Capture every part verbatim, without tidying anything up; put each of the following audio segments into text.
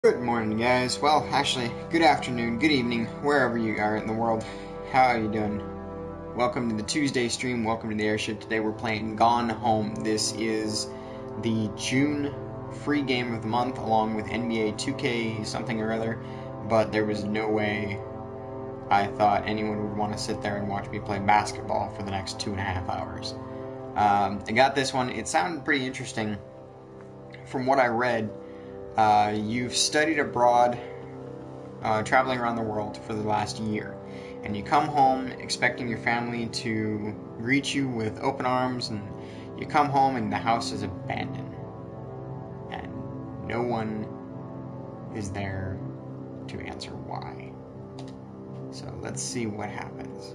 Good morning, guys. Well, actually, good afternoon, good evening, wherever you are in the world. How are you doing? Welcome to the Tuesday stream. Welcome to the airship. Today we're playing Gone Home. This is the June free game of the month, along with N B A two K something or other. But there was no way I thought anyone would want to sit there and watch me play basketball for the next two and a half hours. Um, I got this one. It sounded pretty interesting. From what I read, Uh, you've studied abroad, uh, traveling around the world for the last year, and you come home expecting your family to greet you with open arms, and you come home and the house is abandoned, and no one is there to answer why. So let's see what happens.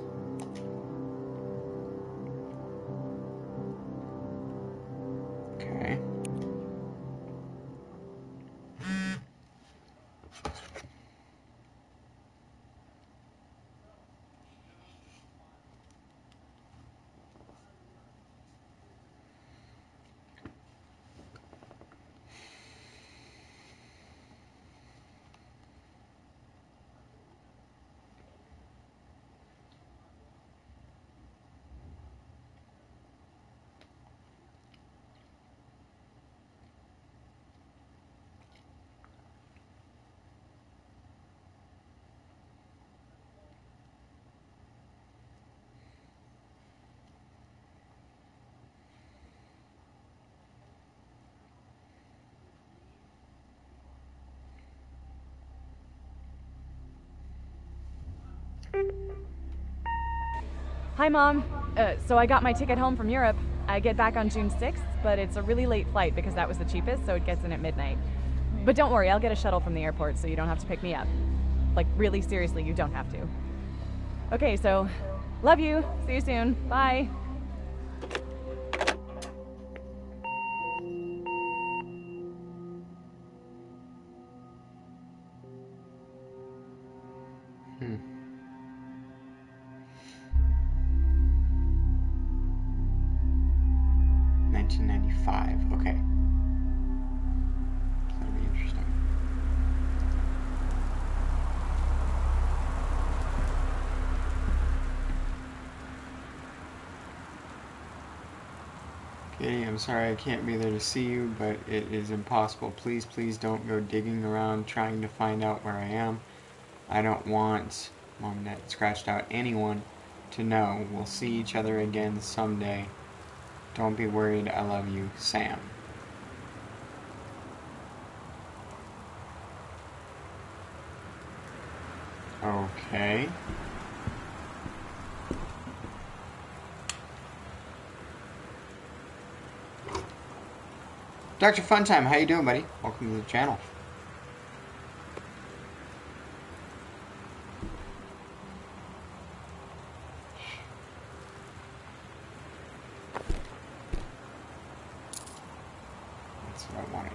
Okay. Hi, Mom. Uh, so I got my ticket home from Europe. I get back on June sixth, but it's a really late flight because that was the cheapest, so it gets in at midnight. But don't worry, I'll get a shuttle from the airport so you don't have to pick me up. Like, really seriously, you don't have to. Okay, so, love you. See you soon. Bye. Hmm. nineteen ninety-five. Okay. That'll be interesting. Katie, I'm sorry I can't be there to see you, but it is impossible. Please, please don't go digging around trying to find out where I am. I don't want Mom and Dad scratched out anyone to know. We'll see each other again someday. Don't be worried. I love you, Sam. Okay. Doctor Funtime, how you doing, buddy? Welcome to the channel. That's what I wanted.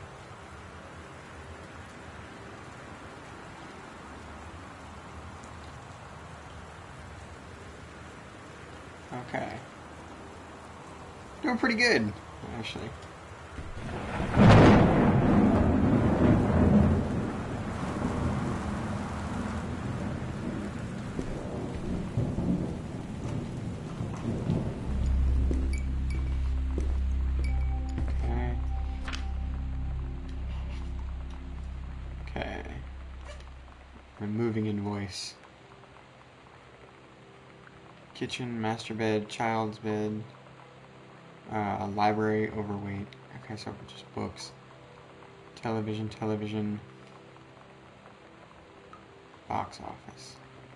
Okay. Doing pretty good, actually. Okay. Removing invoice. Kitchen, master bed, child's bed, uh, library, overweight. Okay, so just books. Television, television. Box office.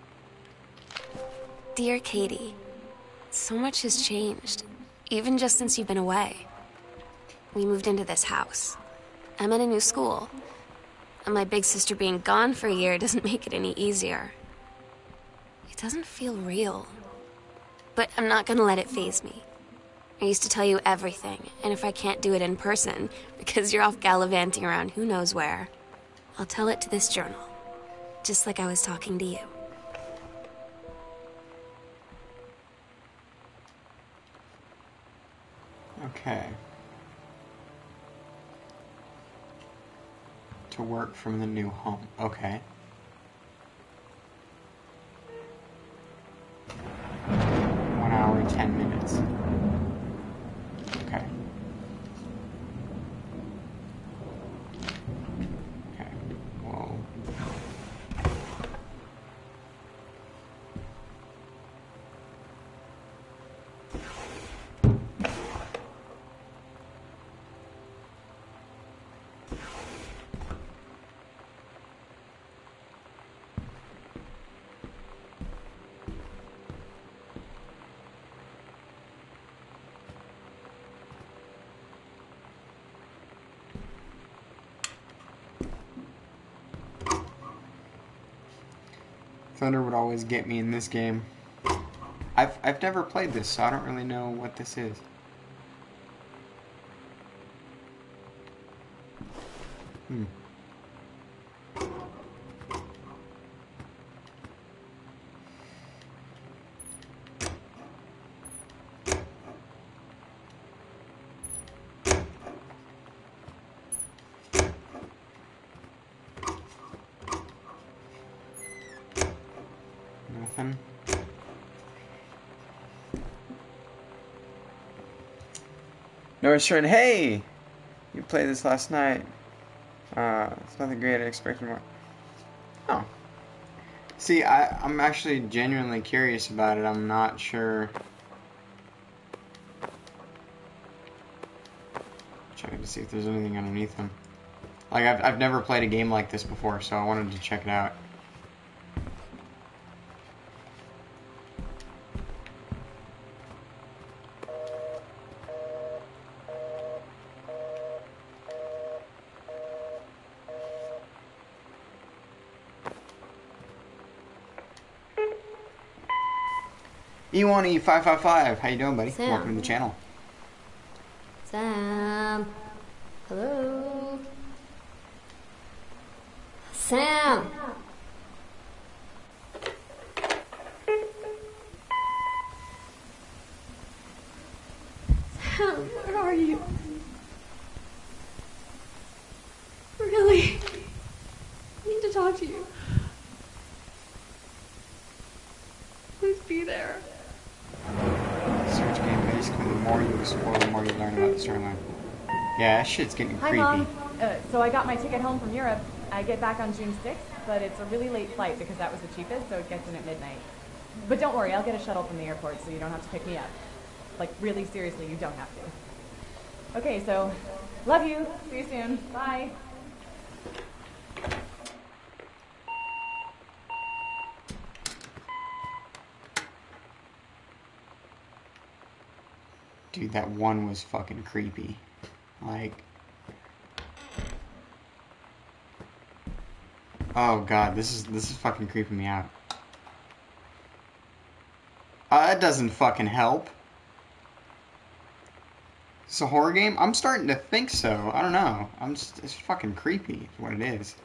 Dear Katie, so much has changed, even just since you've been away. We moved into this house. I'm at a new school. And my big sister being gone for a year doesn't make it any easier. It doesn't feel real. But I'm not gonna let it faze me. I used to tell you everything, and if I can't do it in person, because you're off gallivanting around who knows where, I'll tell it to this journal. Just like I was talking to you. Okay. to work from the new home. Okay. One hour and ten minutes. Okay. Okay. Well. Thunder would always get me in this game. I've I've never played this, so I don't really know what this is. Hmm. Nothing. No return. Hey! You played this last night. Uh, it's nothing great. I expected more. Oh. See, I, I'm actually genuinely curious about it. I'm not sure. Checking to see if there's anything underneath them. Like, I've, I've never played a game like this before, so I wanted to check it out. E one E five five five, how you doing, buddy? Sam. Welcome to the channel. Sam. Hello. Sam. Sam, where are you? Really? I need to talk to you. Please be there. Search game, basically, the more you explore, the more you learn about the storyline. Yeah, that shit's getting Hi, creepy. Mom. Uh, so I got my ticket home from Europe. I get back on June sixth, but it's a really late flight because that was the cheapest, so it gets in at midnight. But don't worry, I'll get a shuttle from the airport, so you don't have to pick me up. Like, really seriously, you don't have to. Okay, so, love you. See you soon. Bye. Dude, that one was fucking creepy. Like... Oh god, this is this is fucking creeping me out. Uh, that doesn't fucking help. It's a horror game? I'm starting to think so. I don't know. I'm just, it's fucking creepy, is what it is.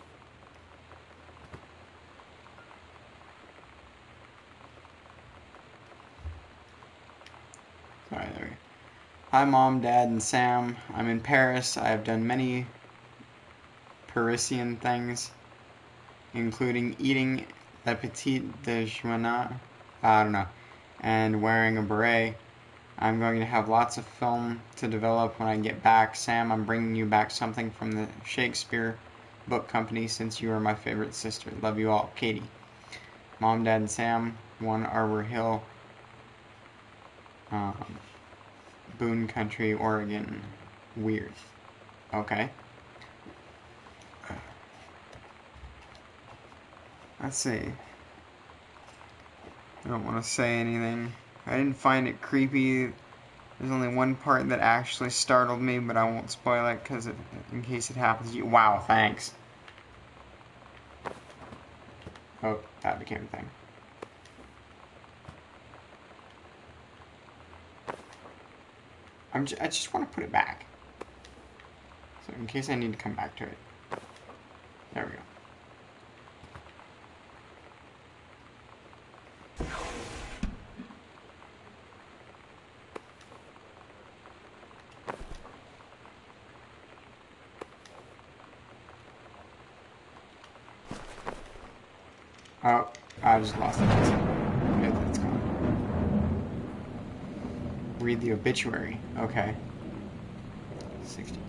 Alright, there we go. Hi, Mom, Dad, and Sam. I'm in Paris. I have done many Parisian things, including eating le petit déjeuner, I don't know, and wearing a beret. I'm going to have lots of film to develop when I get back. Sam, I'm bringing you back something from the Shakespeare Book Company since you are my favorite sister. Love you all. Katie. Mom, Dad, and Sam, One Arbor Hill, um, Boone Country, Oregon. Weird. Okay. Let's see. I don't want to say anything. I didn't find it creepy. There's only one part that actually startled me, but I won't spoil it because in case it happens to you. Wow, thanks. Oh, that became a thing. I'm j I just want to put it back. So in case I need to come back to it. There we go. Oh, I just lost it. Okay, that's gone. Read the obituary. Okay. sixty.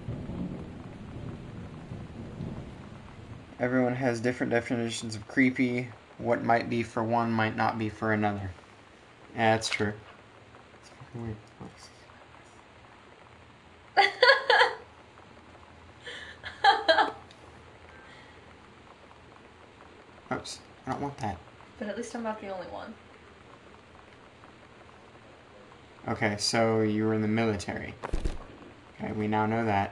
Everyone has different definitions of creepy. What might be for one might not be for another. Yeah, that's true. It's fucking weird. Oops. I don't want that. But at least I'm not the only one. Okay, so you were in the military. Okay, we now know that.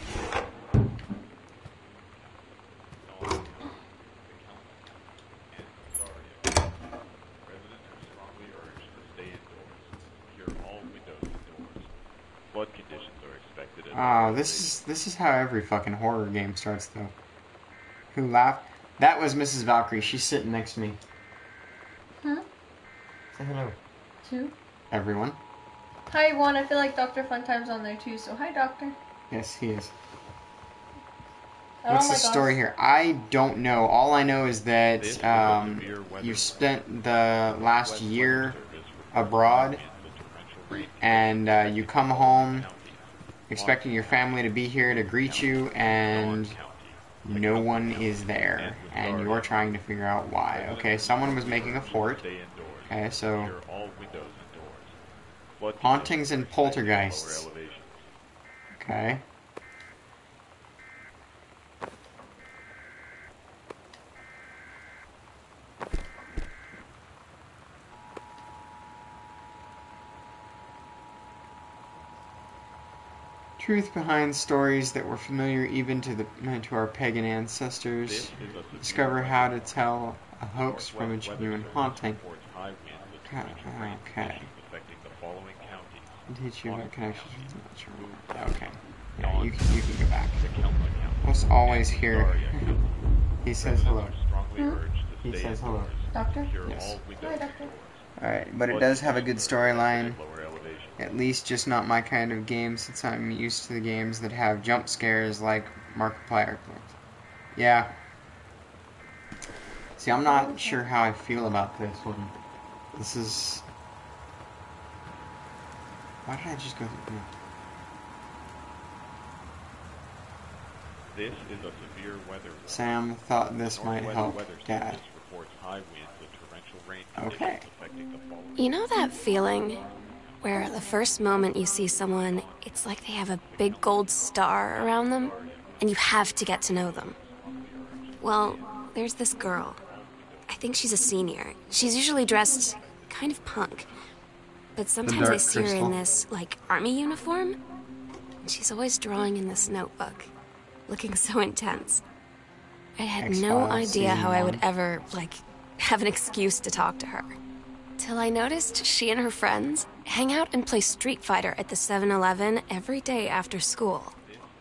Oh, this is this is how every fucking horror game starts, though. Who laughed? That was Missus Valkyrie. She's sitting next to me. Huh? Say hello. Two? Everyone. Hi, Juan. I feel like Doctor Funtime's on there too, so hi, Doctor. Yes, he is. Oh What's my the story gosh. here? I don't know. All I know is that um, you've spent the last year abroad, and uh, you come home expecting your family to be here to greet you, and no one is there, and you're trying to figure out why. Okay, someone was making a fort. Okay, so hauntings and poltergeists. Okay. Truth behind stories that were familiar even to the to our pagan ancestors. Discover how to tell a hoax from a genuine haunting. Okay. Teach you about connections with the natural. Okay. Yeah, you can, you can go back. Almost always here. He says hello. Hmm? He says hello. Doctor? Yes. Hi, Doctor. Alright, but it does have a good storyline. At least just not my kind of game, since I'm used to the games that have jump scares like Markiplier. Yeah. See, I'm not sure how I feel about this one. This is... Why did I just go through... No. This is a severe weather warning. Sam thought this might Northwest help Weather Dad. Service reports high winds with torrential rain Okay. conditions affecting the following. You know that feeling where the first moment you see someone, it's like they have a big gold star around them, and you have to get to know them? Well, there's this girl. I think she's a senior. She's usually dressed kind of punk. But sometimes Dark I see her Crystal. in this, like, army uniform. And she's always drawing in this notebook, looking so intense. I had no X-Files idea how season I would one. ever, like, have an excuse to talk to her. Till I noticed she and her friends hang out and play Street Fighter at the seven eleven every day after school.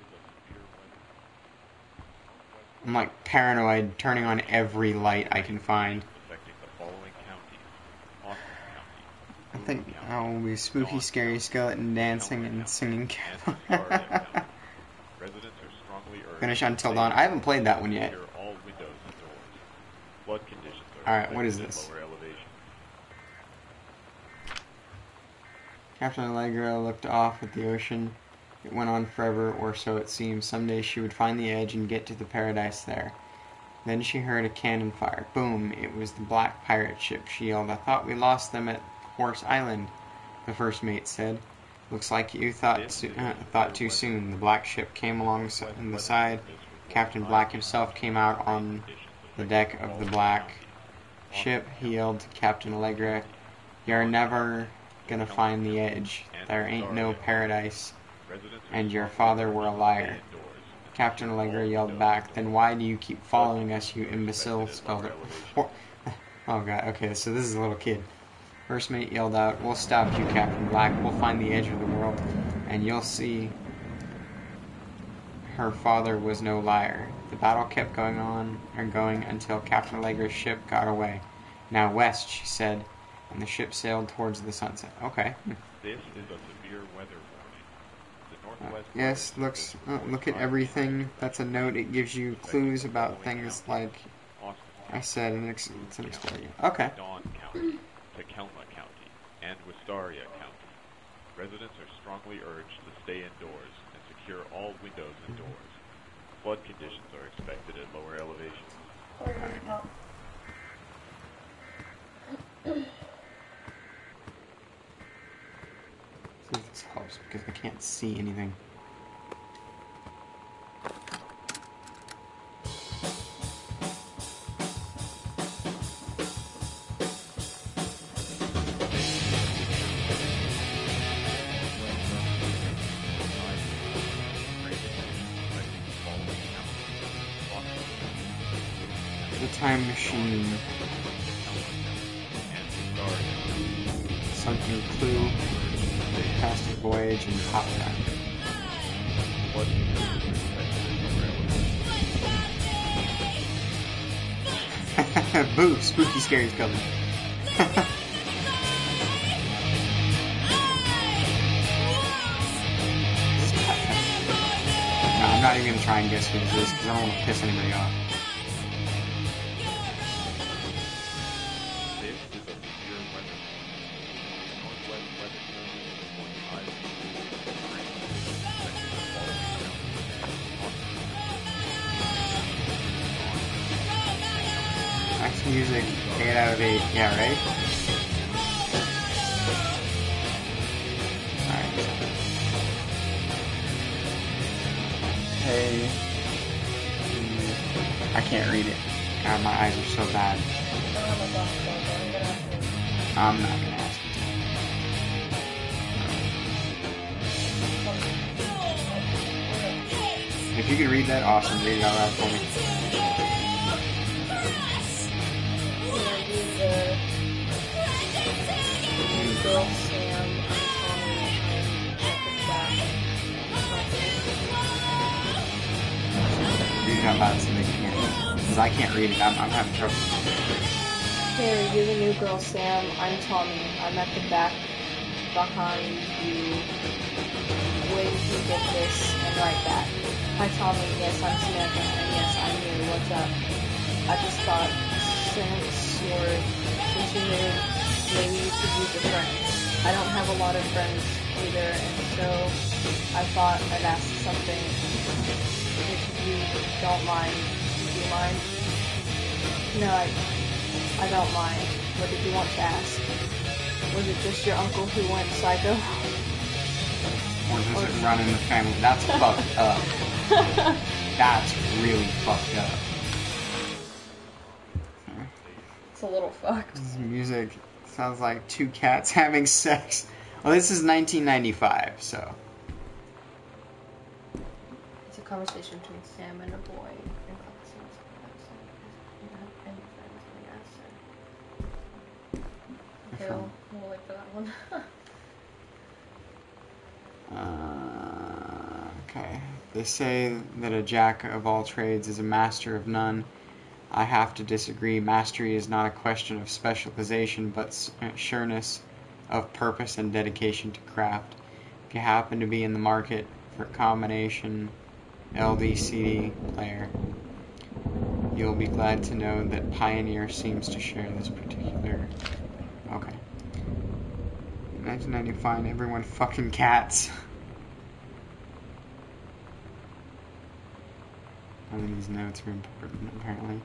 I'm like paranoid, turning on every light I can find. Affecting the following counties. Austin I County. think I will be spooky, scary skeleton dancing and singing. Residents are strongly urged Finish to Until stay Dawn. I haven't indoors, played that one yet. secure all windows and doors. Flood conditions are Alright, what is expected this? at lower elevations. Captain Allegra looked off at the ocean. It went on forever, or so it seemed. Someday she would find the edge and get to the paradise there. Then she heard a cannon fire. Boom! It was the black pirate ship. She yelled, "I thought we lost them at Horse Island," the first mate said. "Looks like you thought so- uh, thought too soon." The black ship came along on the side. Captain Black himself came out on the deck of the black ship. He yelled to Captain Allegra, "You're never gonna find the edge. There ain't no paradise. And your father were a liar." Captain Allegra yelled back, "Then why do you keep following us, you imbecile?" Spelled it. Oh god, okay, so this is a little kid. First mate yelled out, "We'll stop you, Captain Black. We'll find the edge of the world, and you'll see her father was no liar." The battle kept going on, or going, until Captain Allegra's ship got away. "Now west," she said, and the ship sailed towards the sunset. Okay. This is a severe weather warning. The Uh, Northwest yes, Weather looks. Service Uh, reports look at high everything. winds That's a note. It gives you clues about things like Austin I said an ex it's an exterior. Okay. Dawn County, Tacoma County, and Wistaria County. Residents are strongly urged to stay indoors and secure all windows and doors. Flood conditions are expected at lower elevations. See if this helps because I can't see anything. The Time Machine. Sunken Clue. Past Voyage and Pop Back. Boo! Spooky Scary's coming. No, I'm not even gonna try and guess who this is because I don't want to piss anybody off. Nice music, eight out of eight. Yeah, right? Alright. Hey. I can't read it. God, my eyes are so bad. I'm not gonna ask you to. If you can read that, awesome. Read it out loud for me. Girl Sam, Read it out loud so they can hear it. Because I can't read it. I'm, I'm having trouble. Hey, you're the new girl Sam. I'm Tommy. I'm at the back behind you. Wait till you get this and right back. Hi Tommy, yes I'm Samantha, and yes I'm you. What's up? I just thought since you're since you're new, maybe you could use a friend. I don't have a lot of friends either, and so I thought I'd ask something. If you don't mind, do you mind? No, I, I don't mind. What did you want to ask? Was it just your uncle who went psycho? Or does it run in the family? That's fucked up. That's really fucked up. It's a little fucked. This music sounds like two cats having sex. Well, this is nineteen ninety-five, so. It's a conversation between Sam and a boy. Okay, we'll, we'll wait for that one. uh, okay. They say that a jack of all trades is a master of none. I have to disagree. Mastery is not a question of specialization, but sureness of purpose and dedication to craft. If you happen to be in the market for a combination L D C D player, you'll be glad to know that Pioneer seems to share this particular... Okay. In nineteen ninety-five, everyone fucking cats. None of these notes are important, apparently.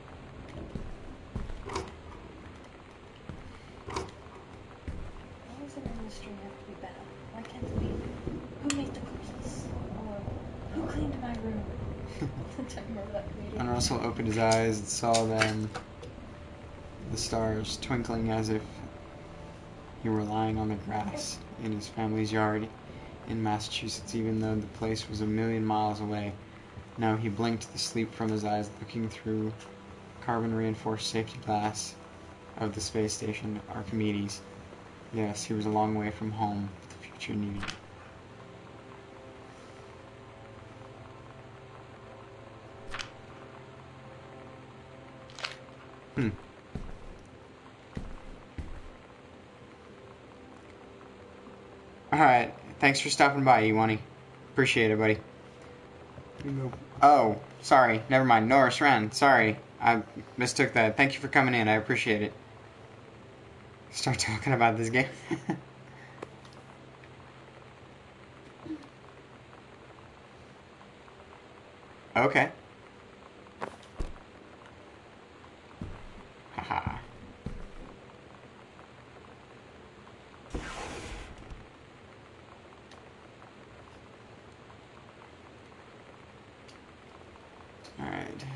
Why does an industry have to be bad? Why can't it be who made the corpses? Or who cleaned my room? I remember that comedian. And Russell opened his eyes and saw them, the stars, twinkling as if he were lying on the grass in his family's yard in Massachusetts, even though the place was a million miles away. Now he blinked the sleep from his eyes, looking through carbon-reinforced safety glass of the space station Archimedes. Yes, he was a long way from home, but the future needed. Hmm. Alright, thanks for stopping by, Iwani. Appreciate it, buddy. Oh, sorry, never mind. Norris Wren, sorry. I mistook that. Thank you for coming in. I appreciate it. Start talking about this game. Okay. Haha. Alright.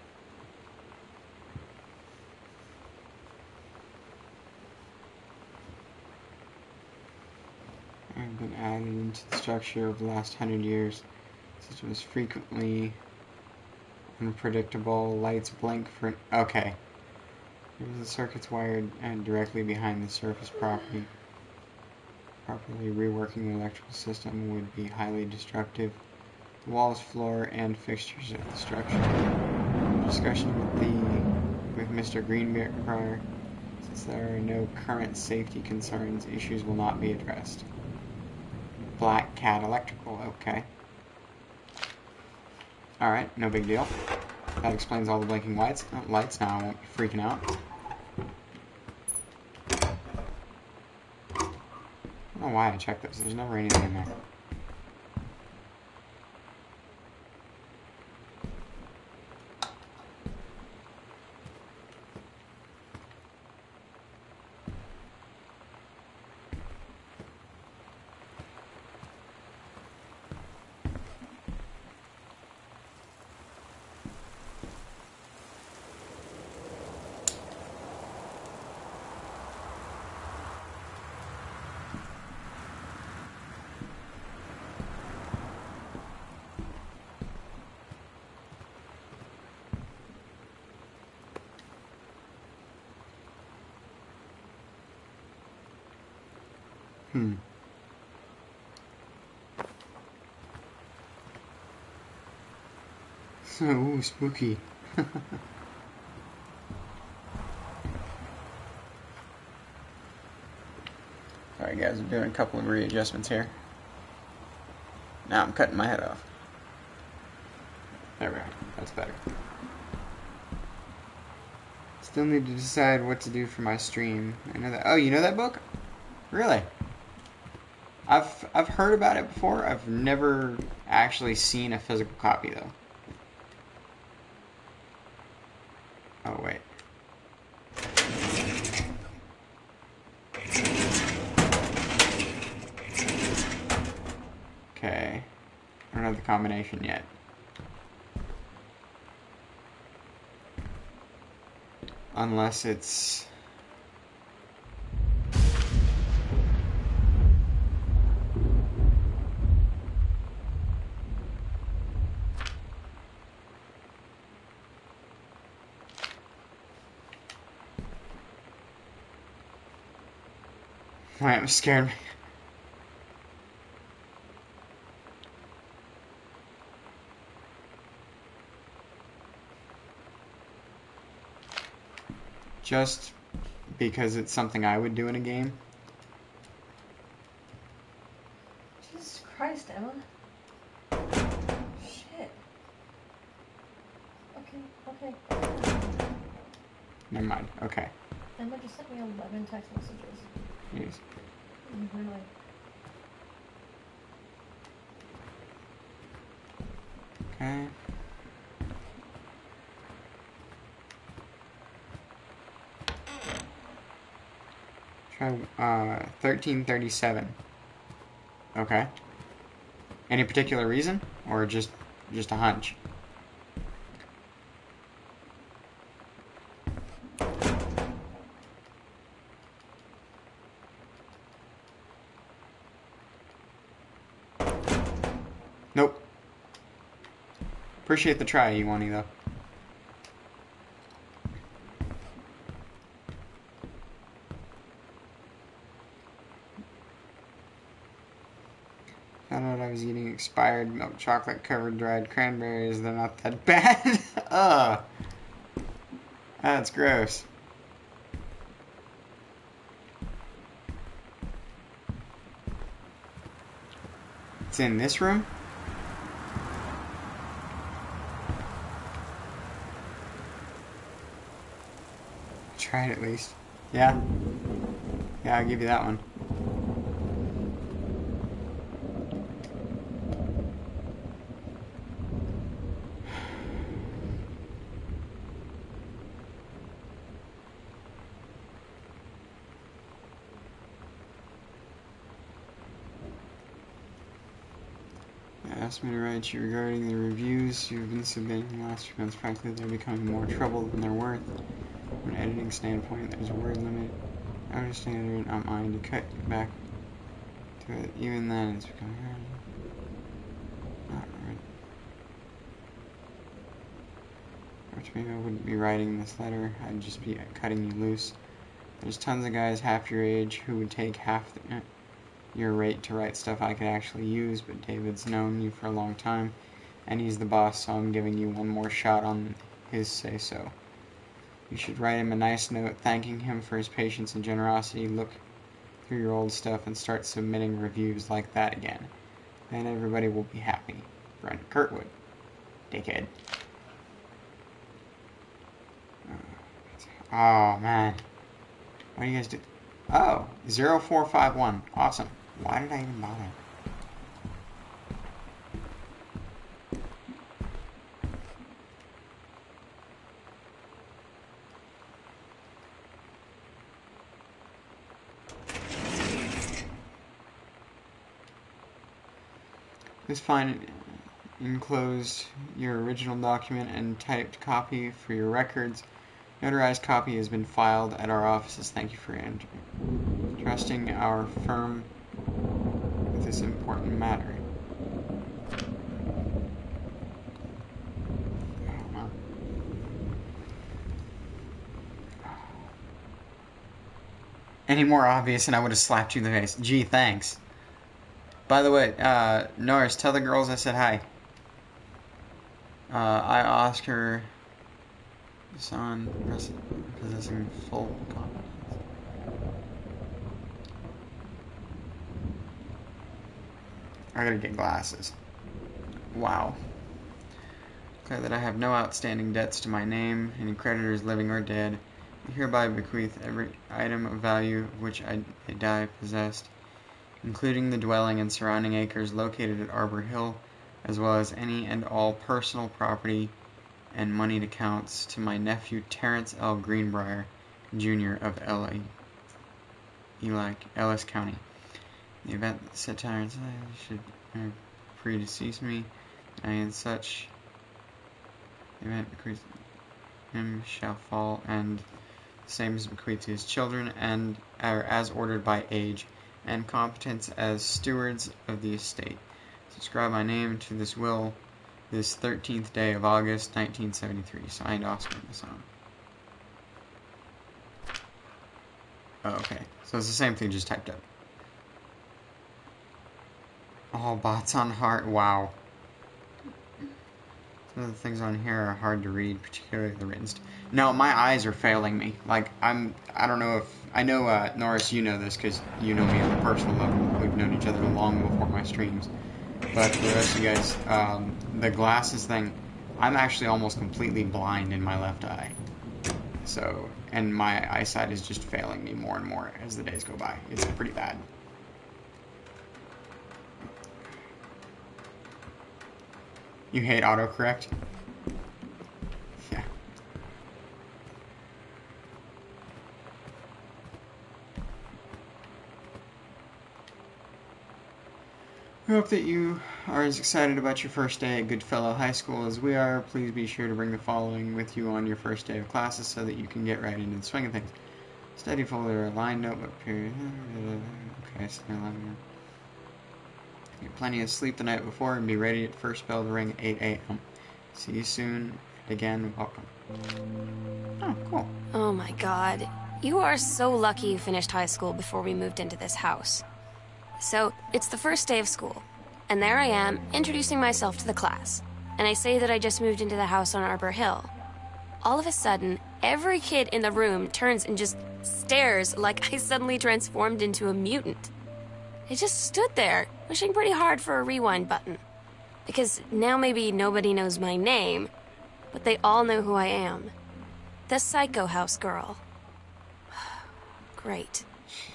I've been added into the structure of the last hundred years. The system is frequently unpredictable. Lights blink for... Okay. The circuits wired and directly behind the surface property. Properly reworking the electrical system would be highly destructive. The walls, floor, and fixtures of the structure. Discussion with the with Mister Greenbrier. Since there are no current safety concerns, issues will not be addressed. Black Cat Electrical, okay. Alright, no big deal. That explains all the blinking lights. Oh, lights now, I won't be freaking out. I don't know why I checked this. There's never anything in there. Hmm. Ooh, spooky. Sorry guys, I'm doing a couple of readjustments here. Now I'm cutting my head off. There we go. That's better. Still need to decide what to do for my stream. I know that. Oh, you know that book? Really? I've I've heard about it before. I've never actually seen a physical copy though. Oh wait. Okay. I don't know the combination yet. Unless it's... Wait, I'm scared. Just because it's something I would do in a game. Jesus Christ, Emma. Shit. Okay, okay. Never mind. Okay. Emma just sent me eleven text messages. Jeez. Really? Okay. Try uh thirteen thirty-seven. Okay. Any particular reason, or just just a hunch? Nope. Appreciate the try, Ewani, though. Found out I was eating expired milk chocolate covered dried cranberries. They're not that bad. Ugh. That's gross. It's in this room? Try it at least. Yeah? Yeah, I'll give you that one. Asked me to write you regarding the reviews you've been submitting in the last few months. Frankly, they're becoming more trouble than they're worth. From an editing standpoint, there's a word limit. I understand it, not mine to cut back to it. Even then, it's becoming hard. Not right. Which maybe I wouldn't be writing this letter. I'd just be cutting you loose. There's tons of guys half your age who would take half the your rate to write stuff I could actually use, but David's known you for a long time, and he's the boss, so I'm giving you one more shot on his say-so. You should write him a nice note thanking him for his patience and generosity. Look through your old stuff and start submitting reviews like that again. Then everybody will be happy. Brent Kurtwood. Dickhead. Oh, man. What do you guys do? Oh, zero four five one. Awesome. Why did I even bother? Please find enclosed your original document and typed copy for your records. Notarized copy has been filed at our offices. Thank you for trusting our firm with this important matter. Any more obvious and I would have slapped you in the face. Gee, thanks. By the way, uh, Norris, tell the girls I said hi. Uh, I asked her on possessing full confidence. I gotta get glasses. Wow. Declare that I have no outstanding debts to my name, any creditors living or dead. I hereby bequeath every item of value of which I may die possessed, including the dwelling and surrounding acres located at Arbor Hill, as well as any and all personal property and moneyed accounts to my nephew Terrence L. Greenbrier, Junior of L A Elac, Ellis County. In the event that said Terrence should predecease me, I in such event bequeath him shall fall, and the same is bequeathed to his children, and are as ordered by age and competence as stewards of the estate. Subscribe my name to this will this thirteenth day of August, nineteen seventy-three. Signed, Oscar Masson. Oh, okay. So it's the same thing, just typed up. All bots on heart. Wow. Some of the things on here are hard to read, particularly the written stuff. No, my eyes are failing me. Like, I'm, I don't know if, I know, uh, Norris, you know this, because you know me on a personal level. We've known each other long before my streams. But for the rest of you guys, um, the glasses thing, I'm actually almost completely blind in my left eye. So, and my eyesight is just failing me more and more as the days go by. It's pretty bad. You hate autocorrect? Yeah. We hope that you are as excited about your first day at Goodfellow High School as we are. Please be sure to bring the following with you on your first day of classes so that you can get right into the swing of things. Study folder, line notebook period. Okay, so get plenty of sleep the night before and be ready at first bell to ring at eight A M See you soon. Again, welcome. Oh, cool. Oh my god. You are so lucky you finished high school before we moved into this house. So, it's the first day of school, and there I am, introducing myself to the class. And I say that I just moved into the house on Arbor Hill. All of a sudden, every kid in the room turns and just stares like I suddenly transformed into a mutant. I just stood there, wishing pretty hard for a rewind button. Because now maybe nobody knows my name, but they all know who I am. The Psycho House Girl. Great.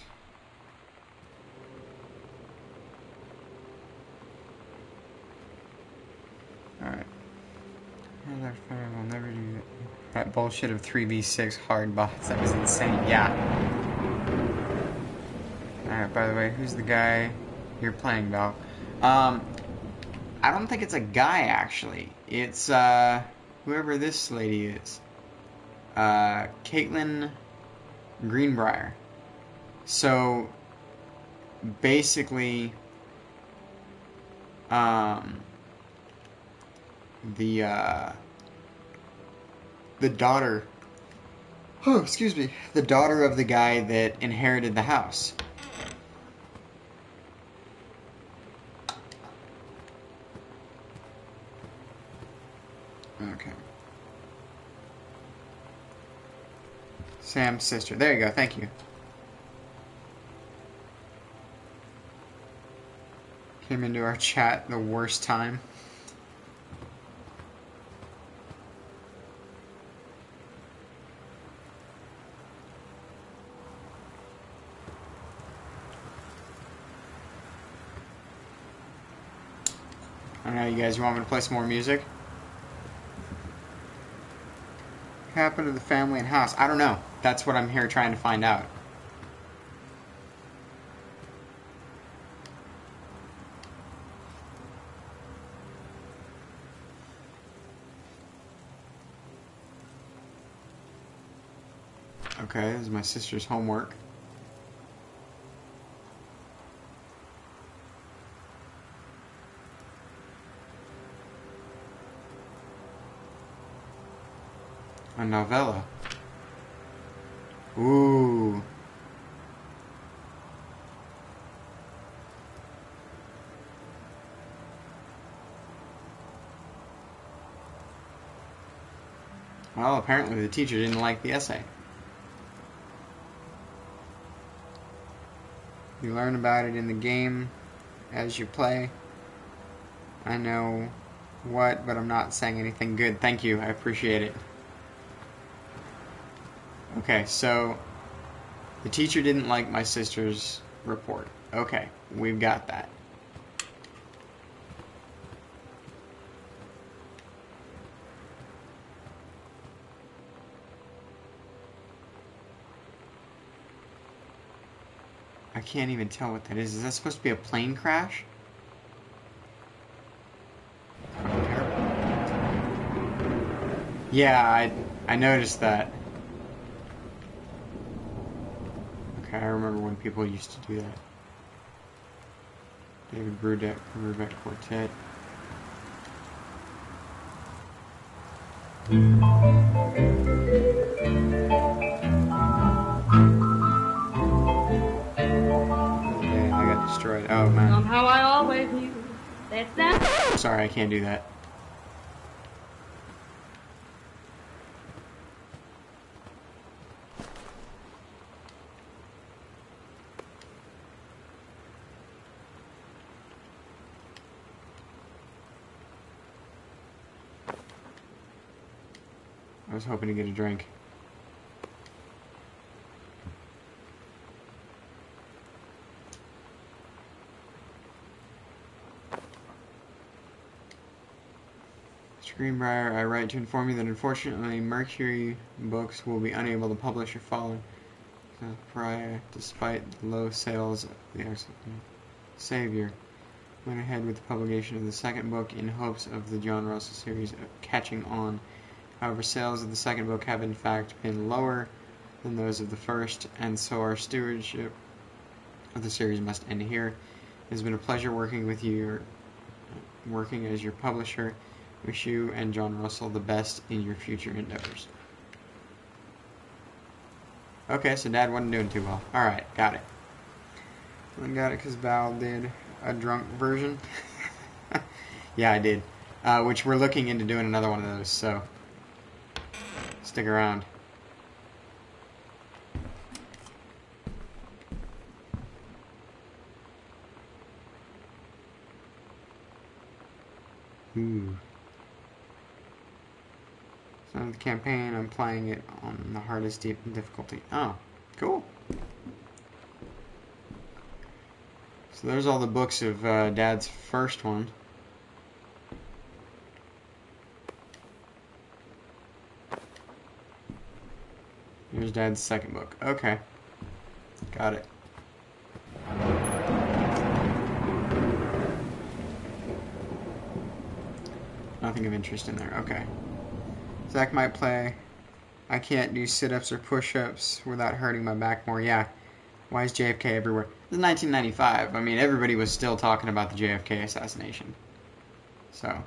Alright. I'll never do that. That bullshit of three v six hard bots. That was insane. Yeah. Alright, by the way, who's the guy you're playing, Val? Um, I don't think it's a guy, actually. It's, uh, whoever this lady is. Uh, Caitlin Greenbrier. So, basically, um, the, uh, the daughter, oh, excuse me, the daughter of the guy that inherited the house. Okay. Sam's sister. There you go, thank you. Came into our chat the worst time. I don't know, you guys, you want me to play some more music? What happened to the family and house? I don't know. That's what I'm here trying to find out. Okay, this is my sister's homework. A novella. Ooh. Well, apparently the teacher didn't like the essay. You learn about it in the game as you play. I know what, but I'm not saying anything good. Thank you, I appreciate it. Okay, so the teacher didn't like my sister's report. Okay, we've got that. I can't even tell what that is. Is that supposed to be a plane crash? Yeah, I I noticed that. Okay, I remember when people used to do that. David Brubeck, Brubeck Quartet. Okay, I got destroyed. Oh man. Somehow I always knew that's that. Sorry, I can't do that. I was hoping to get a drink. Greenbrier, I write to inform you that unfortunately Mercury Books will be unable to publish or follow prior, despite the low sales of the Savior. Went ahead with the publication of the second book in hopes of the John Russell series catching on. However, sales of the second book have in fact been lower than those of the first, and so our stewardship of the series must end here. It has been a pleasure working with you, working as your publisher. Wish you and John Russell the best in your future endeavors. Okay, so Dad wasn't doing too well. Alright, got it. I got it because Val did a drunk version. Yeah, I did. Uh, which we're looking into doing another one of those, so stick around. Ooh. So the campaign, I'm playing it on the hardest difficulty. Oh, cool. So there's all the books of uh, Dad's first one. Here's Dad's second book. Okay. Got it. Nothing of interest in there. Okay. Zach might play. I can't do sit-ups or push-ups without hurting my back more. Yeah. Why is J F K everywhere? This is nineteen ninety-five. I mean, everybody was still talking about the J F K assassination. So.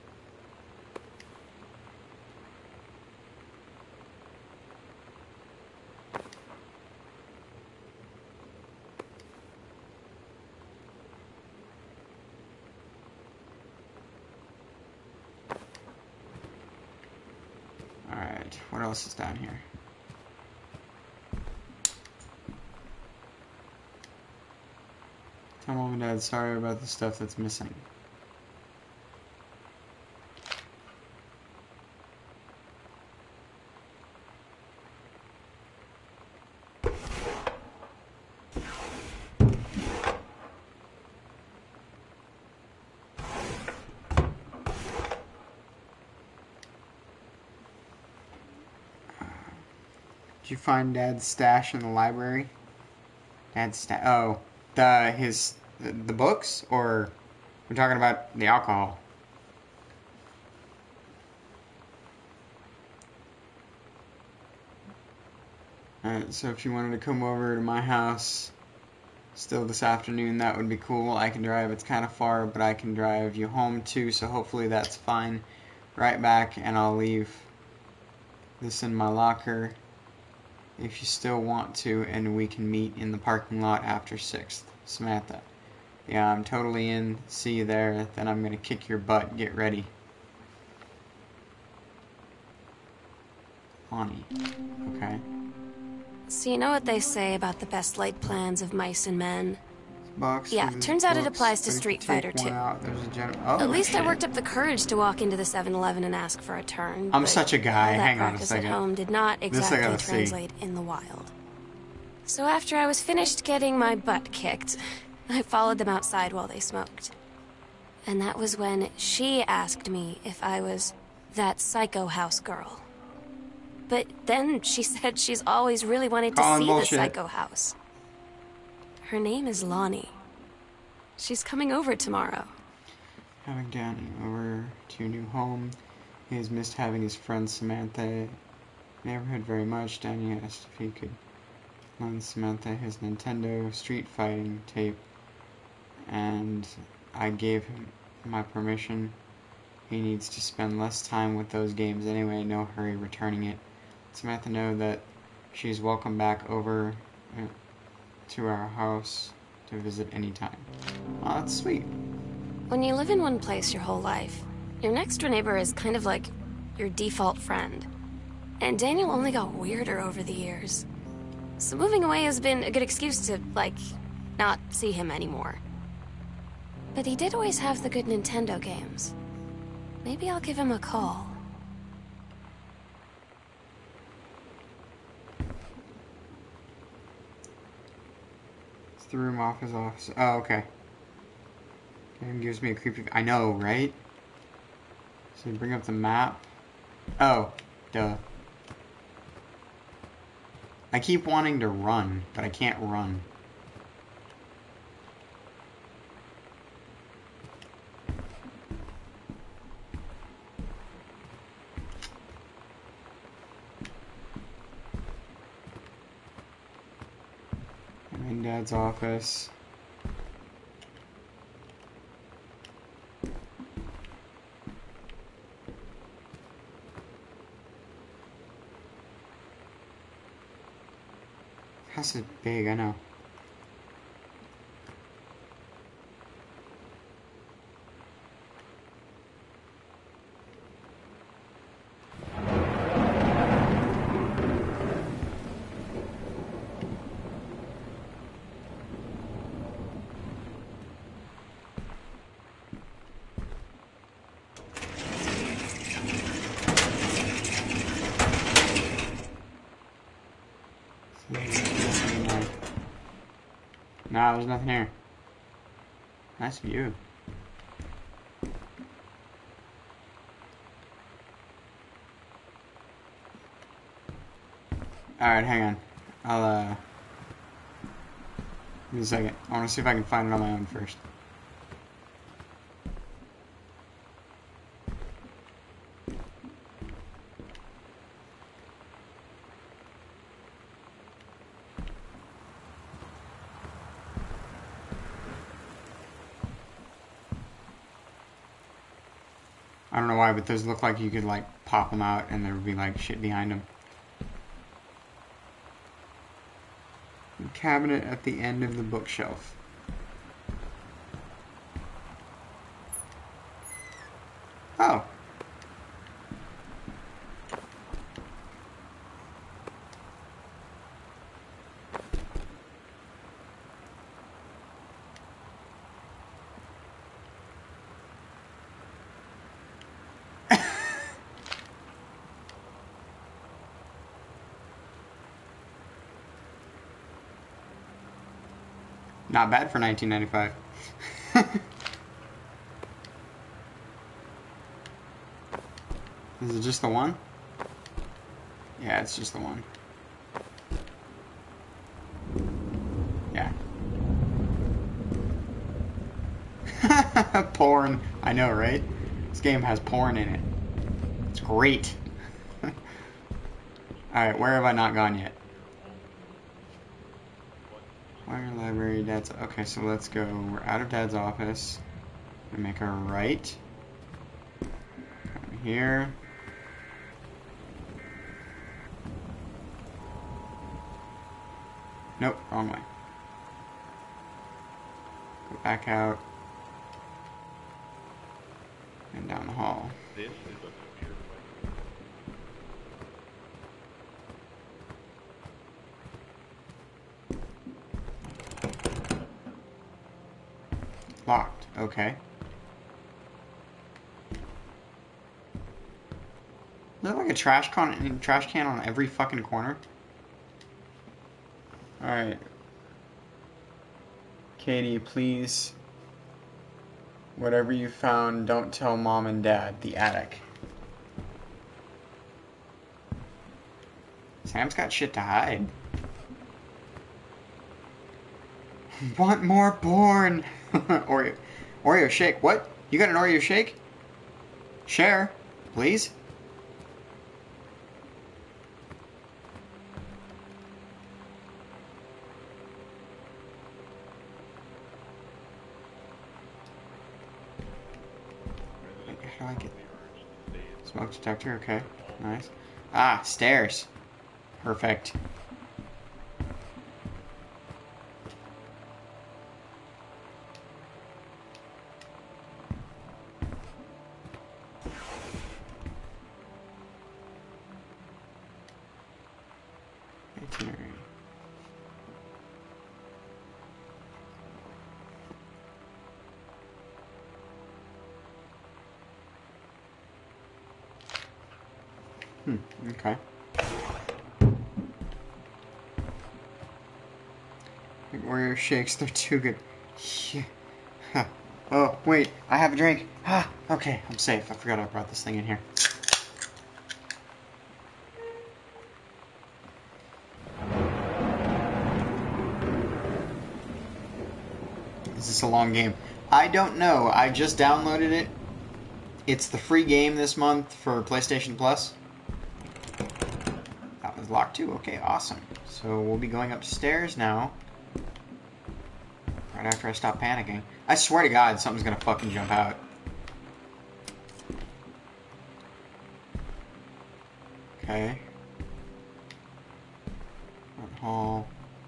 Alright, what else is down here? Tell Mom and Dad sorry about the stuff that's missing. Did you find Dad's stash in the library? Dad's stash. Oh, the his the, the books, or we're talking about the alcohol. Alright, so if you wanted to come over to my house still this afternoon, that would be cool. I can drive. It's kind of far, but I can drive you home too. So hopefully that's fine. Right back, and I'll leave this in my locker. If you still want to, and we can meet in the parking lot after sixth. Samantha. Yeah, I'm totally in. See you there. Then I'm gonna kick your butt. Get ready. Lonnie. Okay. So you know what they say about the best laid plans of mice and men? Box Yeah, with turns out it books. applies to Take- Street take Fighter one too. out. There's a gen- oh, At least I shit. worked up the courage to walk into the seven eleven and ask for a turn. I'm but such a guy. all that Hang on a practice second. at home did not This I exactly gotta see. translate in the wild. So after I was finished getting my butt kicked, I followed them outside while they smoked. And that was when she asked me if I was that psycho house girl. But then she said she's always really wanted to Calling see bullshit. the psycho house. Her name is Lonnie. She's coming over tomorrow. Having Danny over to new home. He has missed having his friend Samantha neighborhood very much. Danny asked if he could loan Samantha his Nintendo Street Fighting tape, and I gave him my permission. He needs to spend less time with those games anyway. No hurry returning it. Samantha know that she's welcome back over uh, to our house to visit anytime. Oh, that's sweet. When you live in one place your whole life, your next door neighbor is kind of like your default friend. And Daniel only got weirder over the years. So moving away has been a good excuse to, like, not see him anymore. But he did always have the good Nintendo games. Maybe I'll give him a call. It's the room off his office. Oh, okay. Game gives me a creepy... I know, right? So you bring up the map. Oh, duh. I keep wanting to run, but I can't run. I'm in Dad's office. House is big, I know. No, there's nothing here. Nice view. Alright, hang on. I'll, uh... give me a second. I want to see if I can find it on my own first. I don't know why, but those look like you could, like, pop them out and there would be, like, shit behind them. Cabinet at the end of the bookshelf. Oh. Not bad for nineteen ninety-five. Is it just the one? Yeah, it's just the one. Yeah. Porn. I know, right? This game has porn in it. It's great. Alright, where have I not gone yet? Wire library, Dad's... Okay, so let's go. We're out of Dad's office. We make a right. Come here. Nope, wrong way. Go back out. And down the hall. This is a secure place. Locked. Okay. Is there like a trash can, trash can on every fucking corner? Alright. Katie, please. Whatever you found, don't tell Mom and Dad. The attic. Sam's got shit to hide. Want more porn? Oreo. Oreo shake. What? You got an Oreo shake? Share, please. How do I get smoke detector? Okay, nice. Ah, stairs. Perfect. Itinerary. Hmm, okay. Oreo shakes, they're too good. Yeah. Huh. Oh, wait, I have a drink. Ah, okay, I'm safe. I forgot I brought this thing in here. Is this a long game? I don't know. I just downloaded it. It's the free game this month for PlayStation Plus. That was locked too. Okay, awesome. So we'll be going upstairs now. Right after I stop panicking. I swear to God, something's gonna fucking jump out. Okay. Front hall.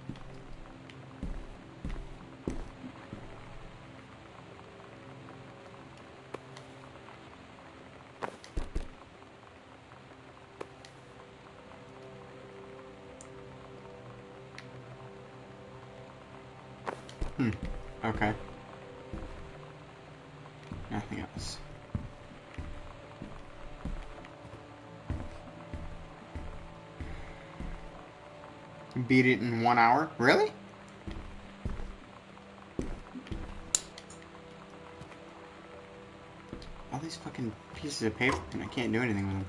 Hmm. Okay. Nothing else. Beat it in one hour? Really? these fucking pieces of paper and I can't do anything with them.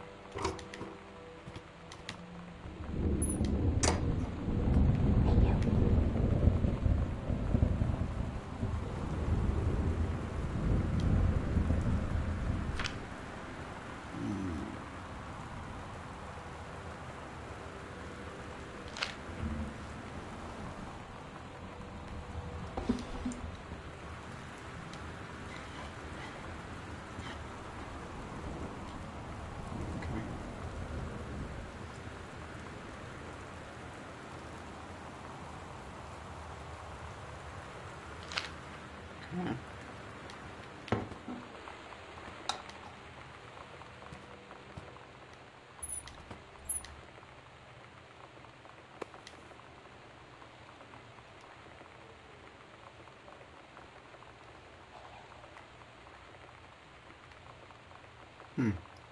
Yeah. Hmm.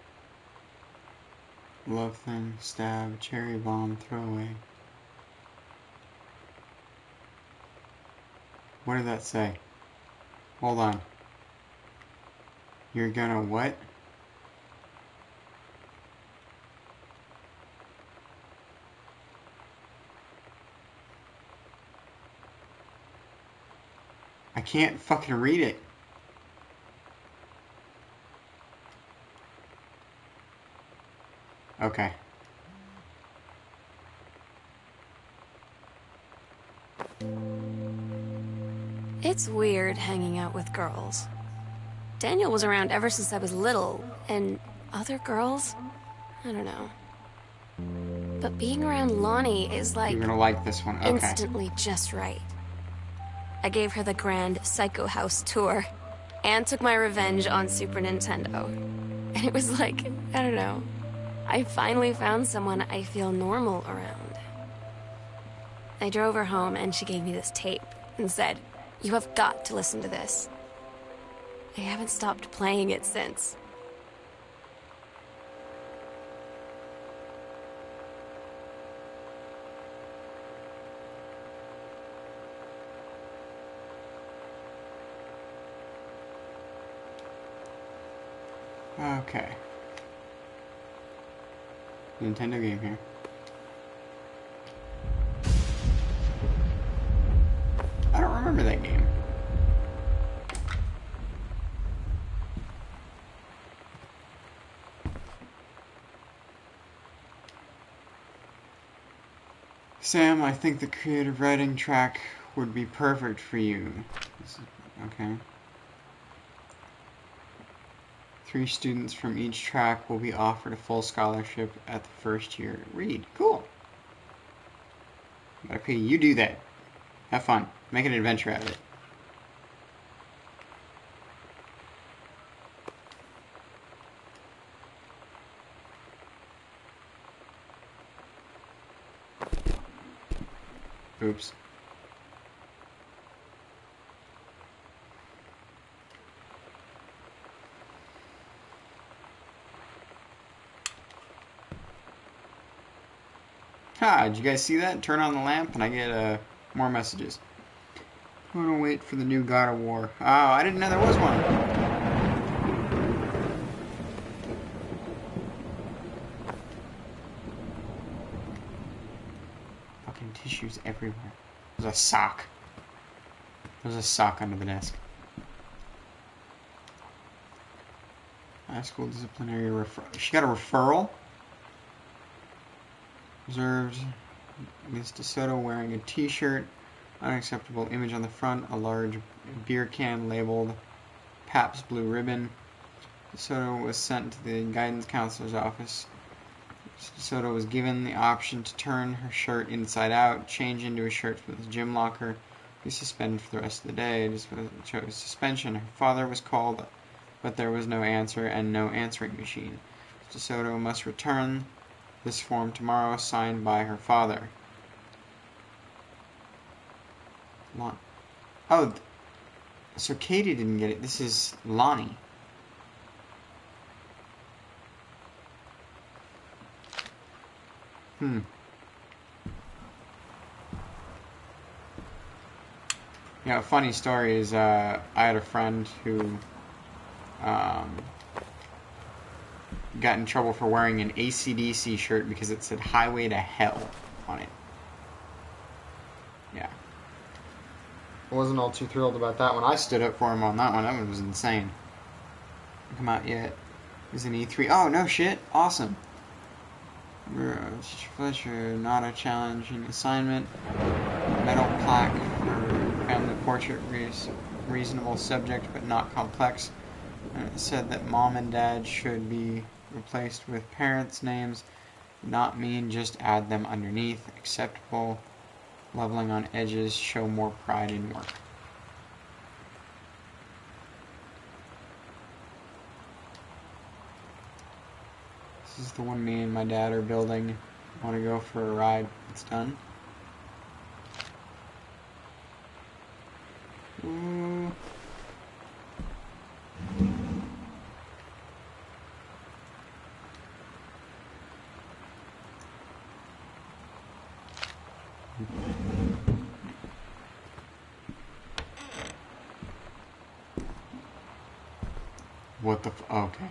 Love thing, stab, cherry bomb, throwaway. What did that say? Hold on. You're gonna what? I can't fucking read it. Okay. It's weird hanging out with girls. Daniel was around ever since I was little, and other girls? I don't know. But being around Lonnie is like... You're gonna like this one, okay. Instantly just right. I gave her the grand Psycho House tour, and took my revenge on Super Nintendo. And it was like, I don't know, I finally found someone I feel normal around. I drove her home and she gave me this tape and said, "You have got to listen to this." I haven't stopped playing it since. Okay. Nintendo game here. I don't remember that game. Sam, I think the creative writing track would be perfect for you. Okay. Three students from each track will be offered a full scholarship at the first year. Read. Cool. Okay, you do that. Have fun. Make an adventure out of it. Oops. Ha, did you guys see that? Turn on the lamp and I get uh, more messages. I'm gonna wait for the new God of War. Oh, I didn't know there was one. Fucking tissues everywhere. There's a sock. There's a sock under the desk. High school disciplinary referral. She got a referral? Observed Miss DeSoto wearing a t-shirt. Unacceptable image on the front. A large beer can labeled Pabst Blue Ribbon. DeSoto was sent to the guidance counselor's office. DeSoto was given the option to turn her shirt inside out, change into a shirt from the gym locker, be suspended for the rest of the day. DeSoto chose suspension. Her father was called, but there was no answer and no answering machine. DeSoto must return this form tomorrow, signed by her father. Lon- oh, so Katie didn't get it. This is Lonnie. Hmm. Yeah, a funny story is uh, I had a friend who um, got in trouble for wearing an A C D C shirt because it said Highway to Hell on it. Yeah. I wasn't all too thrilled about that one. I stood up for him on that one. That one was insane. Didn't come out yet. It was an E three. Oh, no shit. Awesome. Fletcher, not a challenging assignment. Metal plaque for family portrait. Reasonable subject, but not complex. And it said that mom and dad should be replaced with parents' names. Not mean, just add them underneath. Acceptable. Leveling on edges. Show more pride in work. This is the one me and my dad are building. Want to go for a ride? It's done. Ooh. What the f- okay.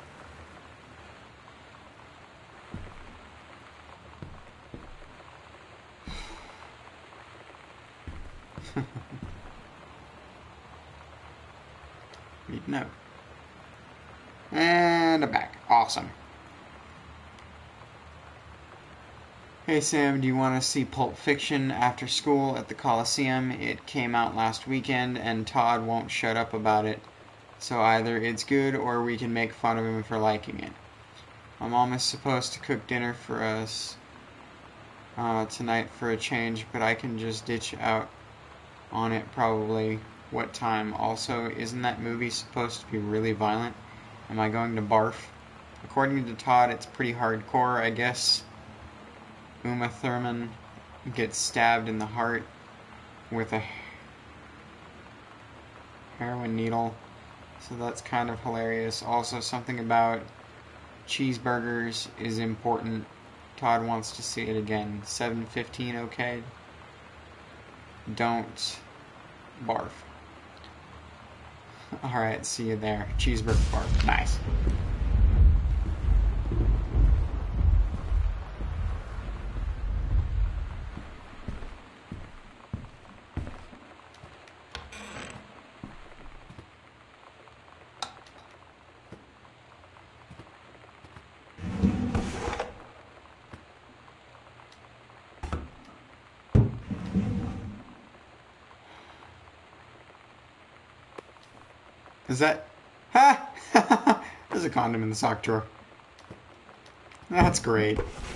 Read note. And a back. Awesome. Hey Sam, do you want to see Pulp Fiction after school at the Coliseum? It came out last weekend and Todd won't shut up about it. So either it's good or we can make fun of him for liking it. My mom is supposed to cook dinner for us uh, tonight for a change, but I can just ditch out on it probably. What time? Also, isn't that movie supposed to be really violent? Am I going to barf? According to Todd, it's pretty hardcore, I guess. Uma Thurman gets stabbed in the heart with a heroin needle, so that's kind of hilarious. Also, something about cheeseburgers is important. Todd wants to see it again. seven fifteen, okay? Don't barf. Alright, see you there. Cheeseburger barf. Nice. Is that... Ha! There's a condom in the sock drawer. That's great.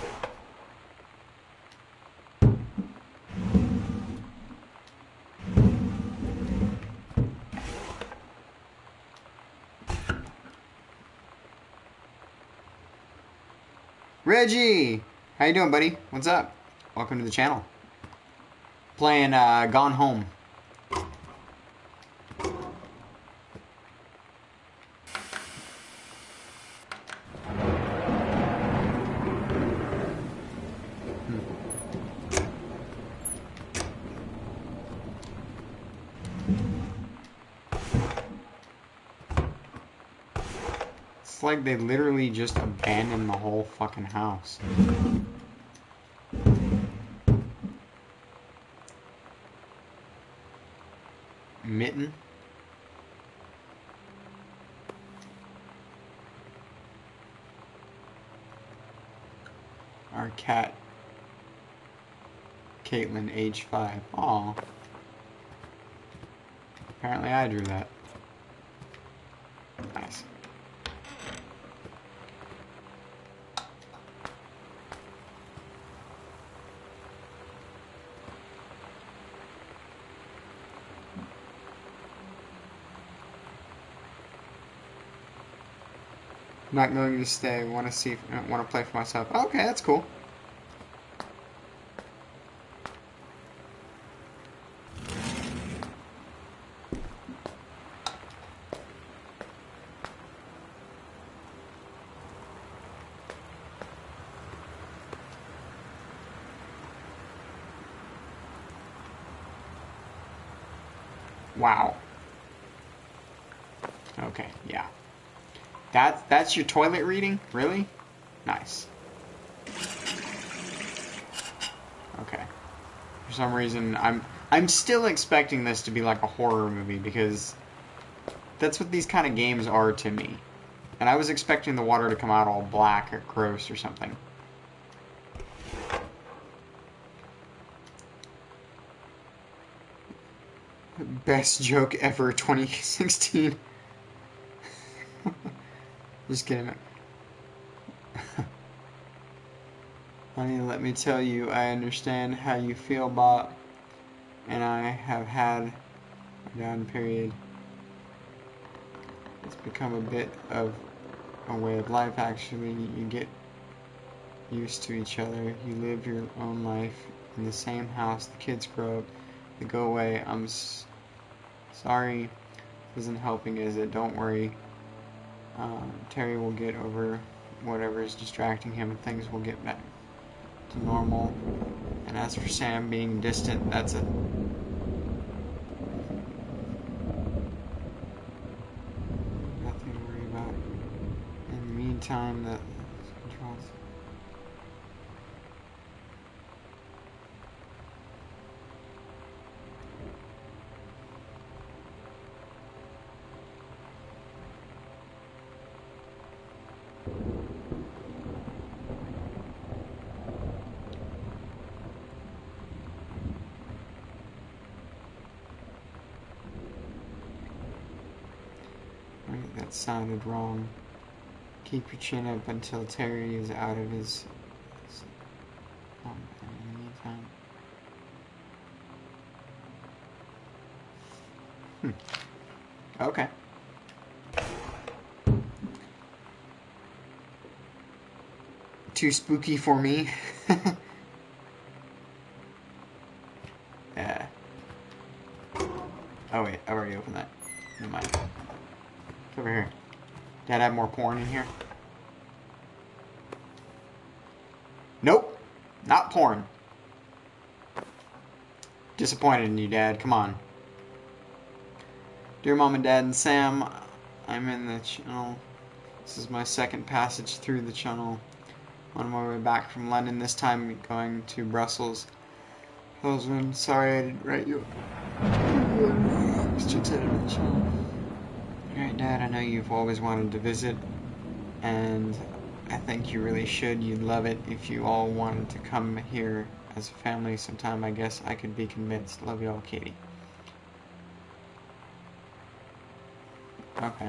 Reggie! How you doing, buddy? What's up? Welcome to the channel. Playing uh, Gone Home. It's like they literally just abandoned the whole fucking house. Mitten? Our cat, Caitlin, age five. Aw. Apparently I drew that. Nice. Not going to stay. Want to see? Want to play for myself? Okay, that's cool. Wow. Okay, yeah. That's, that's your toilet reading? Really? Nice. Okay. For some reason, I'm I'm still expecting this to be like a horror movie because that's what these kind of games are to me. And I was expecting the water to come out all black or gross or something. Best joke ever, twenty sixteen. Just kidding. Honey, let me tell you, I understand how you feel, Bob, and I have had a down period. It's become a bit of a way of life, actually. You get used to each other. You live your own life in the same house. The kids grow up. They go away. I'm s sorry. Isn't helping, is it? Don't worry. Um, Terry will get over whatever is distracting him, and things will get back to normal. And as for Sam being distant, that's a nothing to worry about. In the meantime, that controls. That sounded wrong. Keep your chin up until Terry is out of his... Um, in the meantime... Hmm. Okay. Too spooky for me. Yeah. Oh wait, I already opened that. Never mind. Over here. Dad have more porn in here? Nope. Not porn. Disappointed in you, Dad. Come on. Dear Mom and Dad and Sam, I'm in the channel. This is my second passage through the channel. On my way back from London, this time going to Brussels. Husband, sorry I didn't write you. Just headed to the channel. Alright, Dad, I know you've always wanted to visit, and I think you really should. You'd love it if you all wanted to come here as a family sometime. I guess I could be convinced. Love you all, Katie. Okay.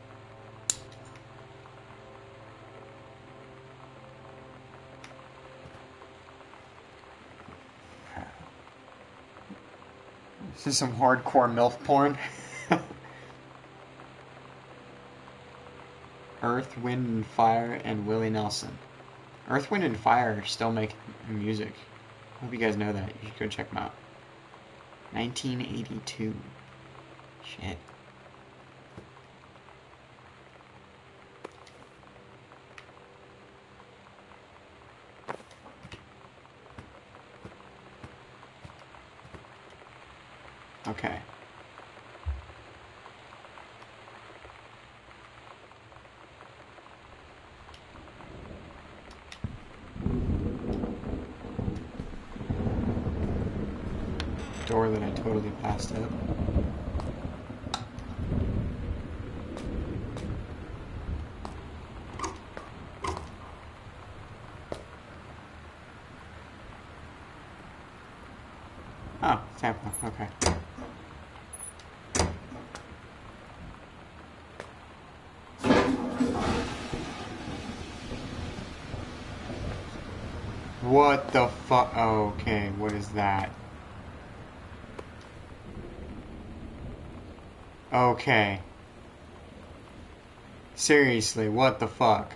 This is some hardcore MILF porn. Earth, Wind and Fire and Willie Nelson. Earth, Wind and Fire are still making music. I hope you guys know that. You should go check them out. nineteen eighty-two. Shit. Okay. Door that I totally passed up. Oh, Tampa, okay. What the fuck? Okay, what is that? Okay. Seriously, what the fuck?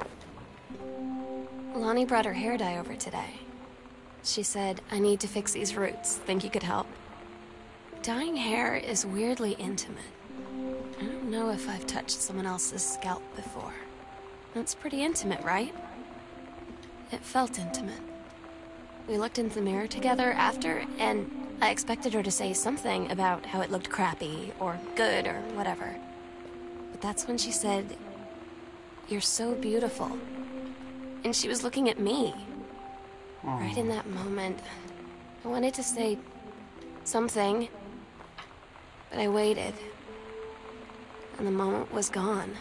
Lonnie brought her hair dye over today. She said, I need to fix these roots. Think you could help? Dyeing hair is weirdly intimate. I don't know if I've touched someone else's scalp before. That's pretty intimate, right? It felt intimate. We looked into the mirror together after, and I expected her to say something about how it looked crappy, or good, or whatever. But that's when she said, You're so beautiful. And she was looking at me. Oh. Right in that moment, I wanted to say something, but I waited. And the moment was gone.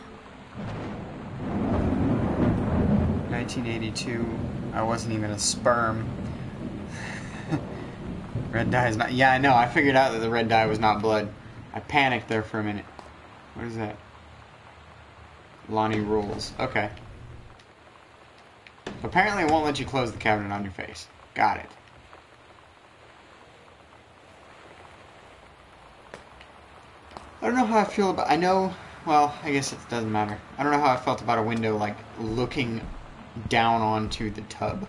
nineteen eighty-two, I wasn't even a sperm. Red dye is not... Yeah, I know, I figured out that the red dye was not blood. I panicked there for a minute. What is that? Lonnie rules. Okay. Apparently it won't let you close the cabinet on your face. Got it. I don't know how I feel about... I know... Well, I guess it doesn't matter. I don't know how I felt about a window, like, looking down onto the tub.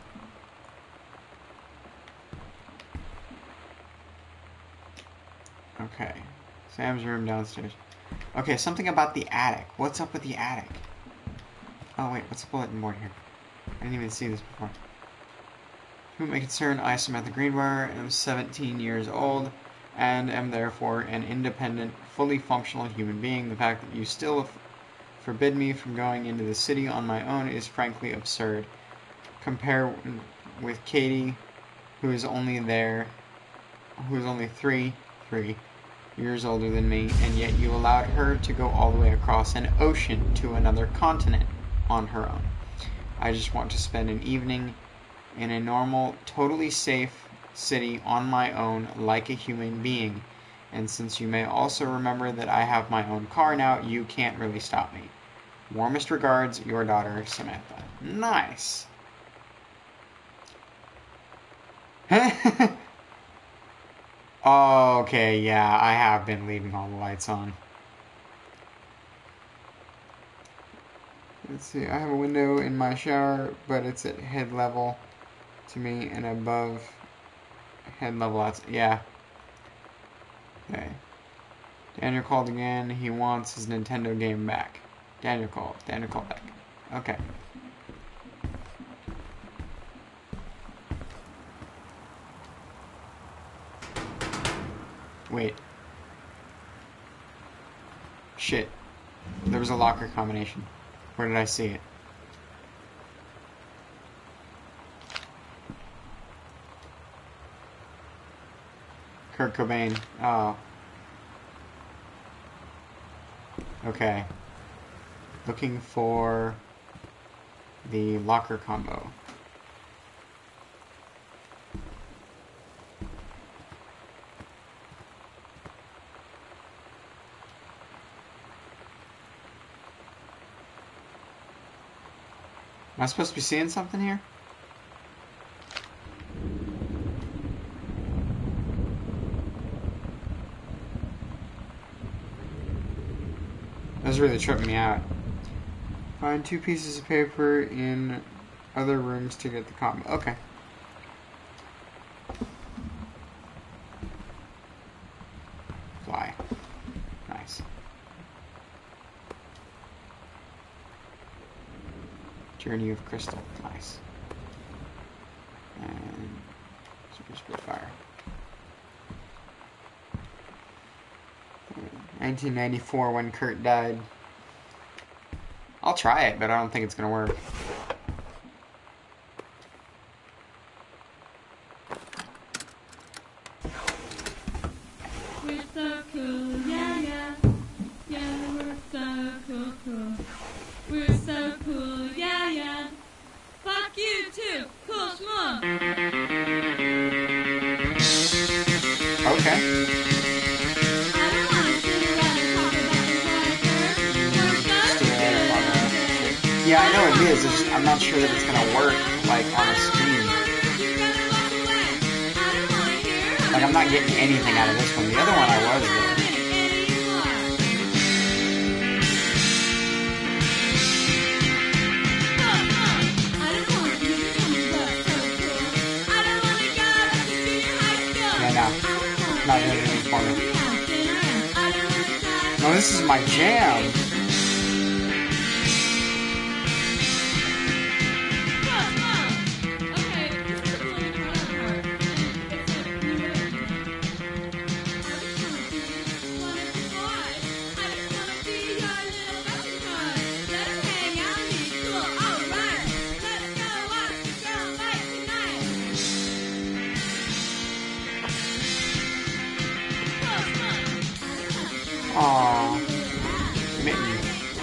Okay. Sam's room downstairs. Okay, something about the attic. What's up with the attic? Oh, wait, what's the bulletin board here? I didn't even see this before. Who may concern, I, Samantha Greenbrier, am seventeen years old, and am therefore an independent, fully functional human being. The fact that you still f forbid me from going into the city on my own is frankly absurd. Compare with Katie, who is only there, who is only three, three years older than me, and yet you allowed her to go all the way across an ocean to another continent on her own. I just want to spend an evening in a normal, totally safe city on my own like a human being. And since you may also remember that I have my own car now, you can't really stop me. Warmest regards, your daughter, Samantha. Nice. Oh, okay, yeah, I have been leaving all the lights on. Let's see, I have a window in my shower, but it's at head level to me and above head level outside. Yeah. Okay. Daniel called again. He wants his Nintendo game back. Daniel called. Daniel called back. Okay. Wait. Shit. There was a locker combination. Where did I see it? Kurt Cobain. Oh. Okay. Looking for the locker combo. Am I supposed to be seeing something here? That's really tripping me out. Find two pieces of paper in other rooms to get the combo. Okay. Fly. Nice. Journey of Crystal. Nice. And Super Spitfire. nineteen ninety-four when Kurt died. I'll try it, but I don't think it's gonna work. We're so cool, yeah, yeah. Yeah, we're so cool, cool. We're so cool, yeah, yeah. Fuck you too, cool schmuck. Okay. Yeah, I know it is. It's just, I'm not sure that it's gonna work like on a screen. Like I'm not getting anything out of this one. The other one I was though. Yeah, no, not doing anything for me. No, this is my jam. Aww. Mitten.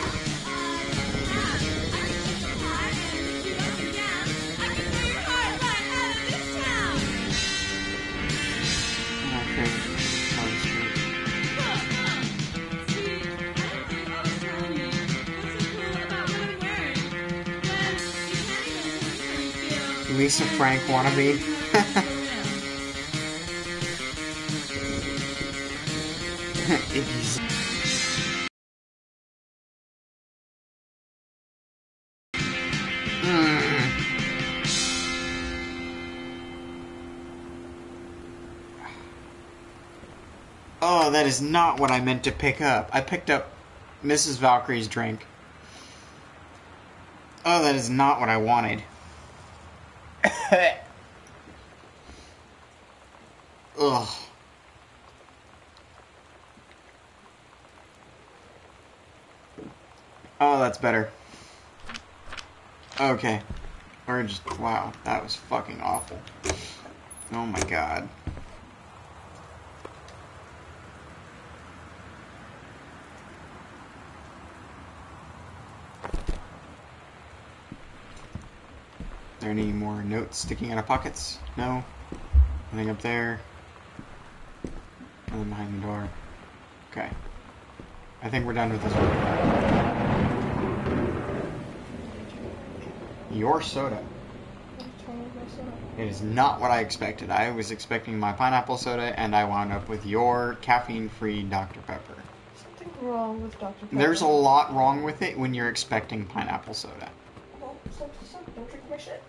Okay. Sounds good. Lisa Frank wannabe. Iggy's. Mm. Oh, that is not what I meant to pick up. I picked up Missus Valkyrie's drink. Oh, that is not what I wanted. Ugh. Oh, that's better. Okay. Or just, wow, that was fucking awful. Oh my god. Are there any more notes sticking out of pockets? No? Nothing up there? Nothing behind the door. Okay. I think we're done with this one. Your soda. It is not what I expected. I was expecting my pineapple soda, and I wound up with your caffeine-free Doctor Pepper. Something wrong with Doctor Pepper. There's a lot wrong with it when you're expecting pineapple soda. Well, so, so, don't drink my shit.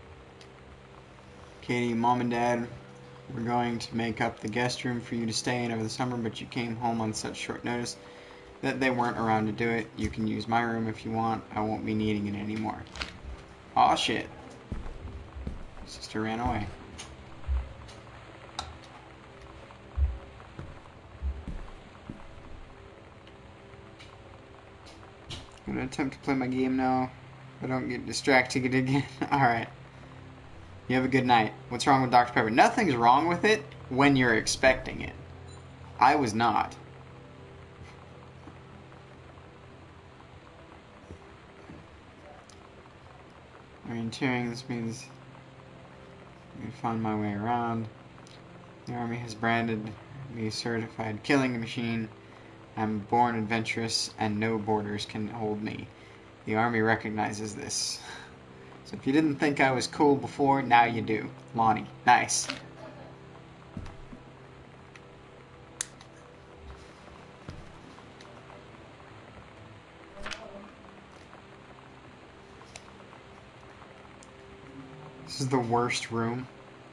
Katie, Mom and Dad were going to make up the guest room for you to stay in over the summer, but you came home on such short notice that they weren't around to do it. You can use my room if you want. I won't be needing it anymore. Aw, shit. Sister ran away. I'm gonna attempt to play my game now, but don't get distracted again. Alright. You have a good night. What's wrong with Doctor Pepper? Nothing's wrong with it when you're expecting it. I was not. Orienteering, this means I can find my way around. The Army has branded me certified killing machine. I'm born adventurous and no borders can hold me. The Army recognizes this. So if you didn't think I was cool before, now you do. Lonnie, nice. This is the worst room.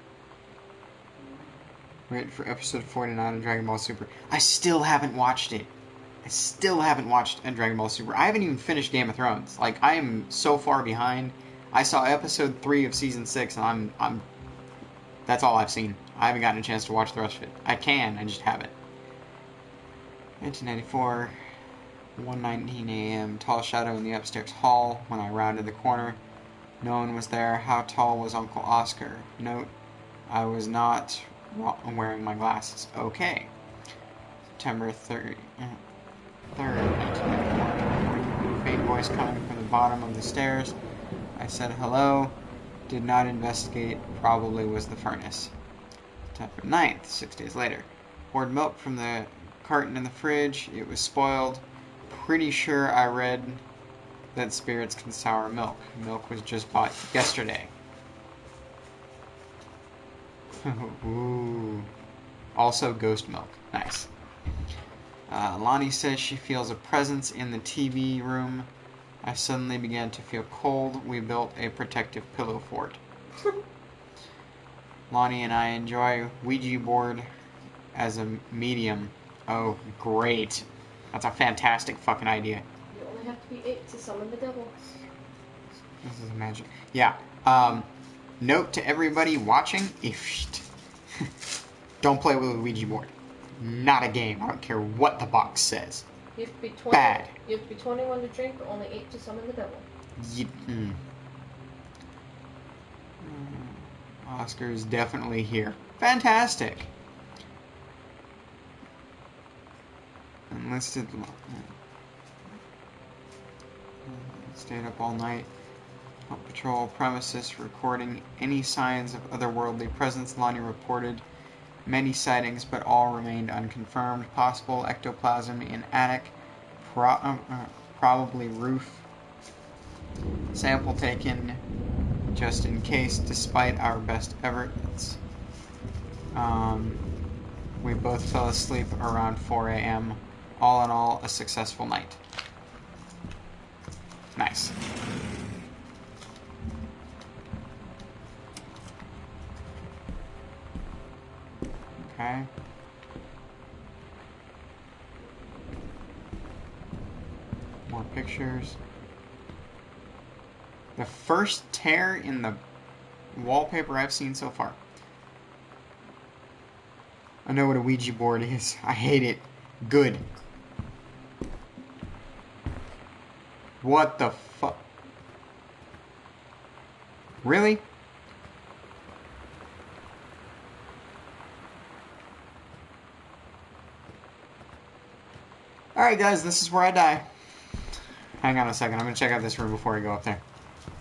Wait for episode forty-nine of Dragon Ball Super. I still haven't watched it. I still haven't watched a Dragon Ball Super. I haven't even finished Game of Thrones. Like, I am so far behind. I saw episode three of season six, and I'm, I'm, that's all I've seen. I haven't gotten a chance to watch the rest of it. I can, I just haven't. nineteen ninety-four, one nineteen a m Tall shadow in the upstairs hall. When I rounded the corner, no one was there. How tall was Uncle Oscar? Note, I was not wearing my glasses. Okay. September third, nineteen ninety-four. Faint voice coming from the bottom of the stairs. I said hello. Did not investigate. Probably was the furnace. September ninth, six days later. Poured milk from the carton in the fridge. It was spoiled. Pretty sure I read that spirits can sour milk. Milk was just bought yesterday. Ooh. Also ghost milk. Nice. Uh, Lonnie says she feels a presence in the T V room. I suddenly began to feel cold. We built a protective pillow fort. Lonnie and I enjoy Ouija board as a medium. Oh, great. That's a fantastic fucking idea. You only have to be eight to summon the devil. This is magic. Yeah. Um, note to everybody watching, if don't play with a Ouija board. Not a game. I don't care what the box says. You have to be twenty. Bad. You have to be twenty-one to drink, but only eight to summon the devil. You, mm. Oscar is definitely here. Fantastic. And Enlisted. Stayed up all night. Helped patrol premises, recording any signs of otherworldly presence. Lonnie reported many sightings, but all remained unconfirmed. Possible ectoplasm in attic, pro uh, probably roof. Sample taken just in case, despite our best efforts. Um, we both fell asleep around four A M All in all, a successful night. Nice. Okay. More pictures. The first tear in the wallpaper I've seen so far. I know what a Ouija board is. I hate it. Good. What the fuck? Really? Alright guys, this is where I die. Hang on a second, I'm gonna check out this room before I go up there.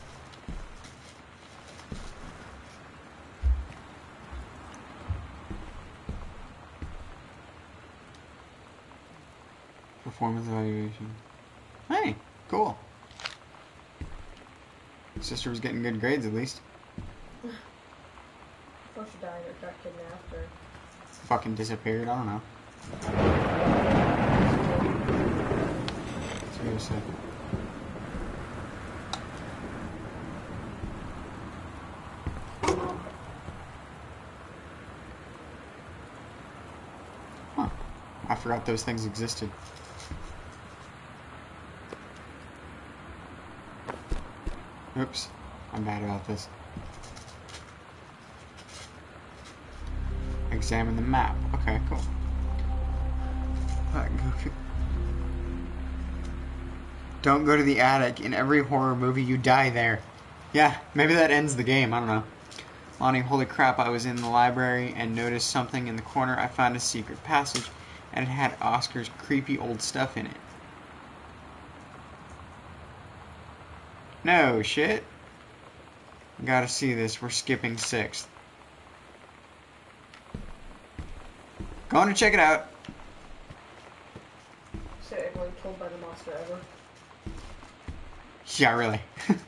Performance evaluation. Hey, cool. Sister was getting good grades at least. Before she died or got kidnapped or... Fucking disappeared, I don't know. Seriously. Huh. I forgot those things existed. Oops. I'm bad about this. Examine the map. Okay, cool. Alright, go. Don't go to the attic. In every horror movie, you die there. Yeah, maybe that ends the game. I don't know. Lonnie, holy crap, I was in the library and noticed something in the corner. I found a secret passage, and it had Oscar's creepy old stuff in it. No shit. Gotta see this. We're skipping sixth. Going to check it out. So everyone killed by the monster ever. Yeah, really.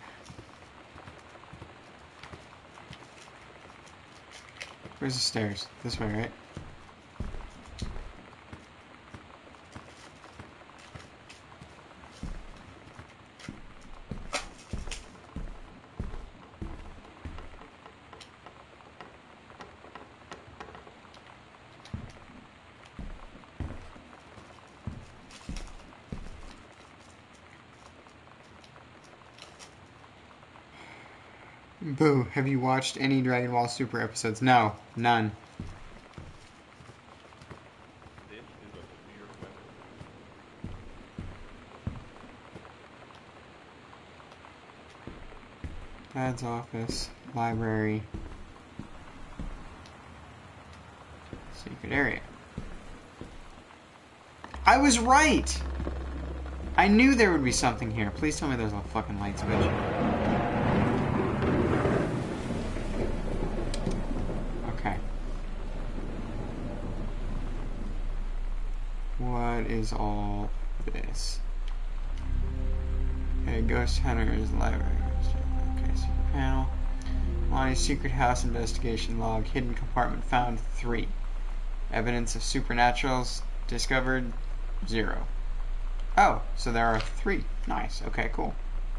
Where's the stairs? This way, right? Boo, have you watched any Dragon Ball Super episodes? No, none. This is a severe weapon. Dad's office, library, secret area. I was right! I knew there would be something here. Please tell me there's a fucking light switch. Okay. What is all this? Okay, Ghost Hunter's library. Okay, secret panel. Lonnie's secret house investigation log. Hidden compartment found three. Evidence of supernaturals discovered zero. Oh, so there are three. Nice. Okay, cool.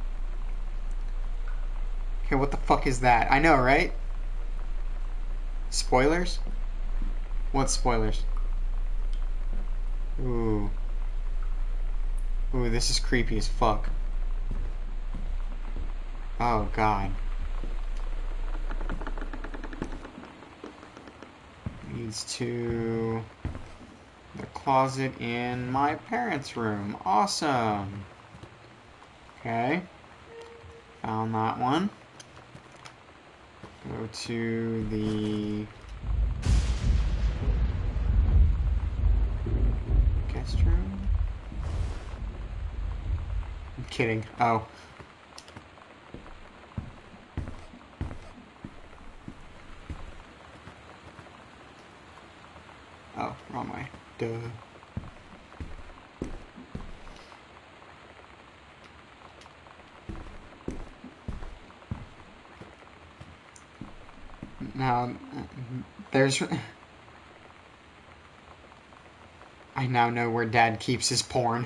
Okay, what the fuck is that? I know, right? Spoilers? What spoilers? Ooh. Ooh, this is creepy as fuck. Oh, God. Leads to the closet in my parents' room. Awesome. Okay. Found that one. Go to the guest room. Kidding. Oh. Oh, wrong way. Duh. Now, there's... I now know where Dad keeps his porn.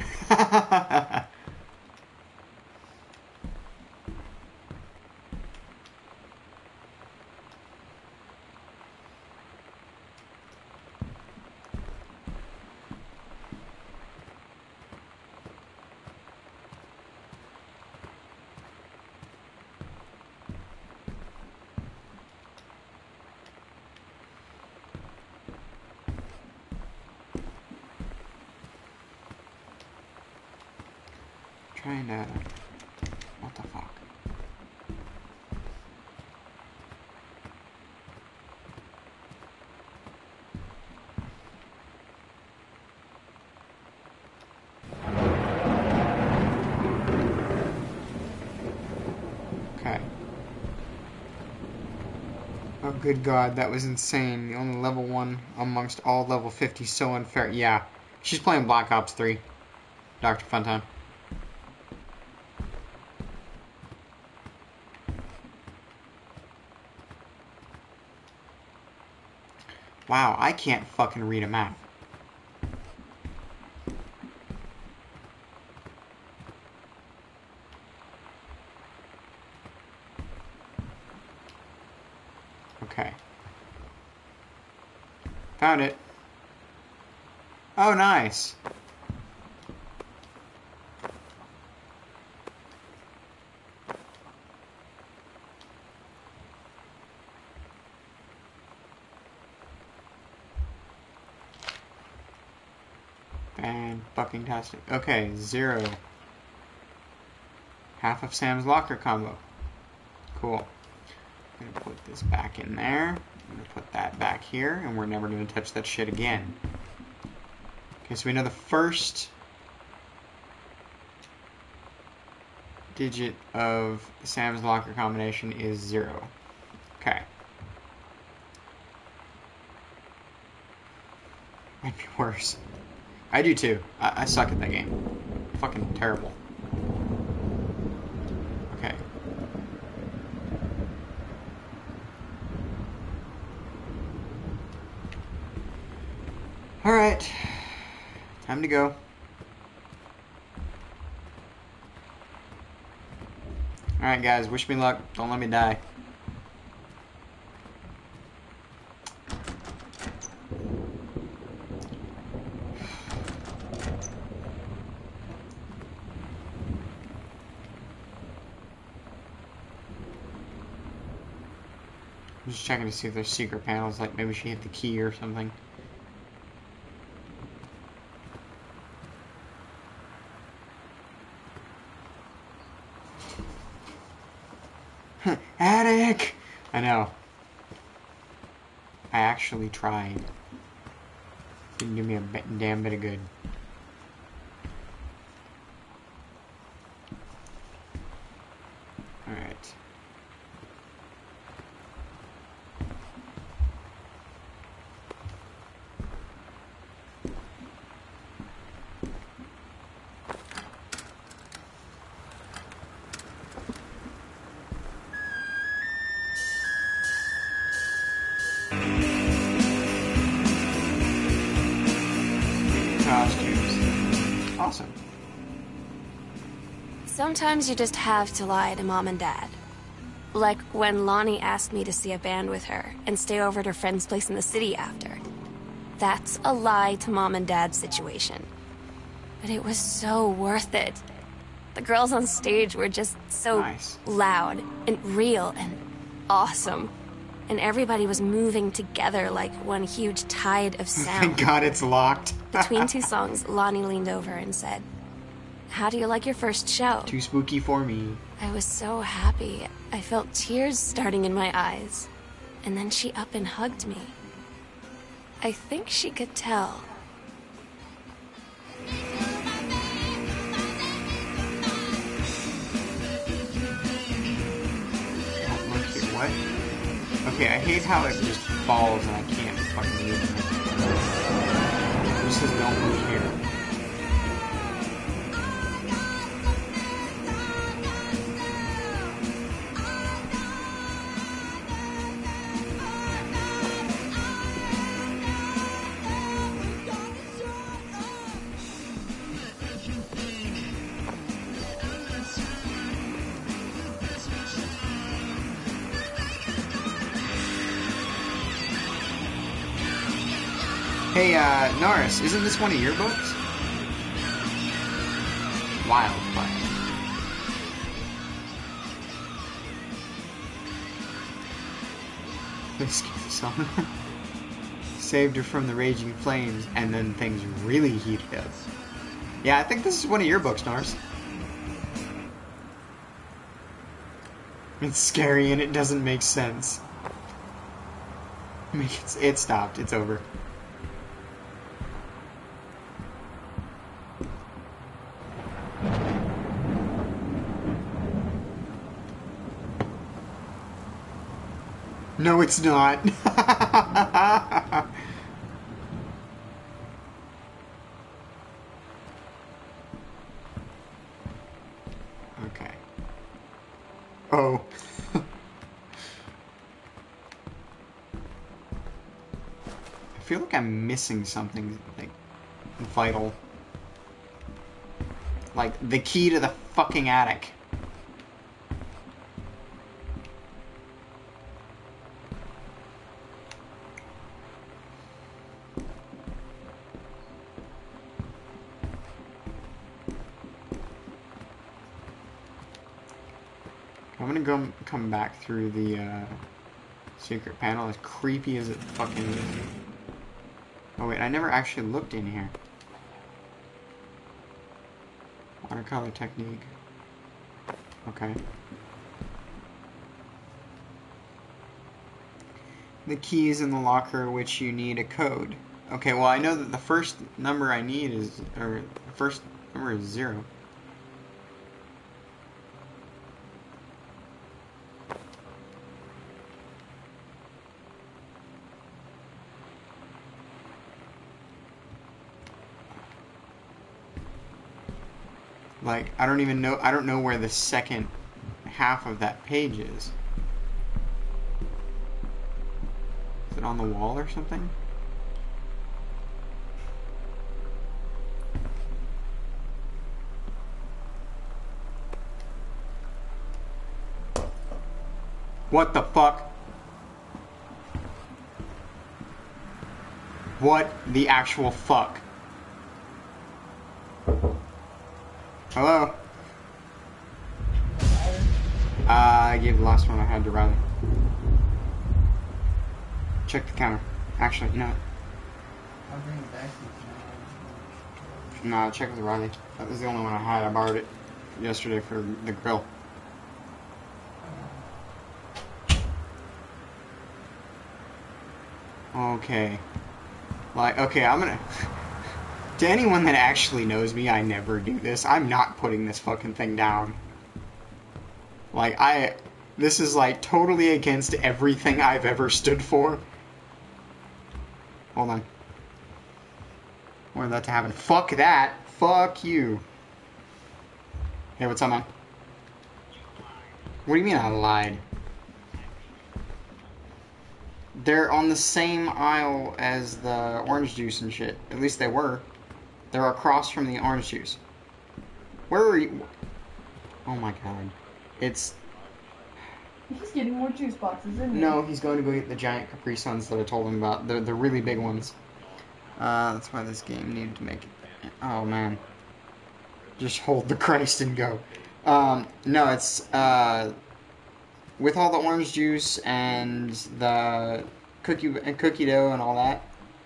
Trying to... What the fuck? Okay. Oh, good God, that was insane. Only level one amongst all level fifty, so unfair. Yeah, she's playing Black Ops three. Doctor Funtime. Wow, I can't fucking read a map. Okay. Found it. Oh, nice. And fucking tastic. Okay, zero. Half of Sam's locker combo. Cool. I'm gonna put this back in there. I'm gonna put that back here, and we're never gonna touch that shit again. Okay, so we know the first digit of Sam's locker combination is zero. Okay. Might be worse. I do too. I, I suck at that game. Fucking terrible. Okay. Alright. Time to go. Alright guys, wish me luck. Don't let me die. I'm just checking to see if there's secret panels, like maybe she hit the key or something. Attic! I know. I actually tried. Didn't do me a damn bit of good. Alright. Costumes. Awesome. Sometimes you just have to lie to Mom and Dad. Like when Lonnie asked me to see a band with her and stay over at her friend's place in the city after. That's a lie to Mom and Dad's situation. But it was so worth it. The girls on stage were just so Nice. loud and real and awesome. And everybody was moving together like one huge tide of sound. Thank God it's locked. Between two songs, Lonnie leaned over and said, "How do you like your first show?" Too spooky for me. I was so happy. I felt tears starting in my eyes. And then she up and hugged me. I think she could tell. What? Okay, I hate how it just falls and I can't fucking move it. It just says don't move here. Hey, uh, Norris, isn't this one of your books? Wildfire. This song saved her from the raging flames, and then things really heated up. Yeah, I think this is one of your books, Norris. It's scary and it doesn't make sense. It's, it stopped. It's over. No, it's not. Okay. Oh. I feel like I'm missing something, like, vital. Like, the key to the fucking attic. I'm gonna go come back through the uh, secret panel, as creepy as it fucking is. Oh wait, I never actually looked in here. Watercolor technique. Okay. The key is in the locker, which you need a code. Okay, well I know that the first number I need is, or the first number is zero. Like, I don't even know, I don't know where the second half of that page is. Is it on the wall or something? What the fuck? What the actual fuck? Hello? Uh, I gave the last one I had to Riley. Check the counter. Actually, no. I'll bring it back to you. No, check with Riley. That was the only one I had. I borrowed it yesterday for the grill. Okay. Like, okay, I'm gonna... To anyone that actually knows me, I never do this. I'm not putting this fucking thing down. Like, I... This is, like, totally against everything I've ever stood for. Hold on. I wanted that to happen. Fuck that. Fuck you. Hey, what's up, man? What do you mean I lied? They're on the same aisle as the orange juice and shit. At least they were. They're across from the orange juice. Where are you? Oh my god. It's... He's getting more juice boxes, isn't he? No, he's going to go get the giant Capri Suns that I told him about. The the really big ones. Uh, that's why this game needed to make it. Oh man. Just hold the Christ and go. Um, no, it's, uh... with all the orange juice and the cookie and cookie dough and all that,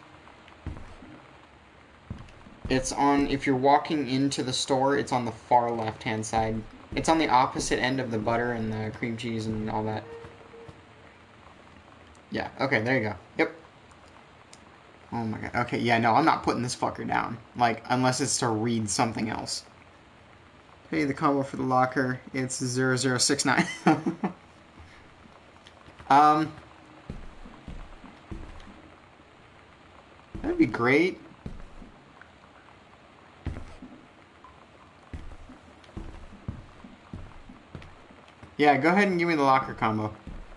it's on, if you're walking into the store, it's on the far left-hand side. It's on the opposite end of the butter and the cream cheese and all that. Yeah, okay, there you go. Yep. Oh my god. Okay, yeah, no, I'm not putting this fucker down. Like, unless it's to read something else. Hey, the combo for the locker, it's zero zero six nine. Um, that'd be great. Yeah, go ahead and give me the locker combo.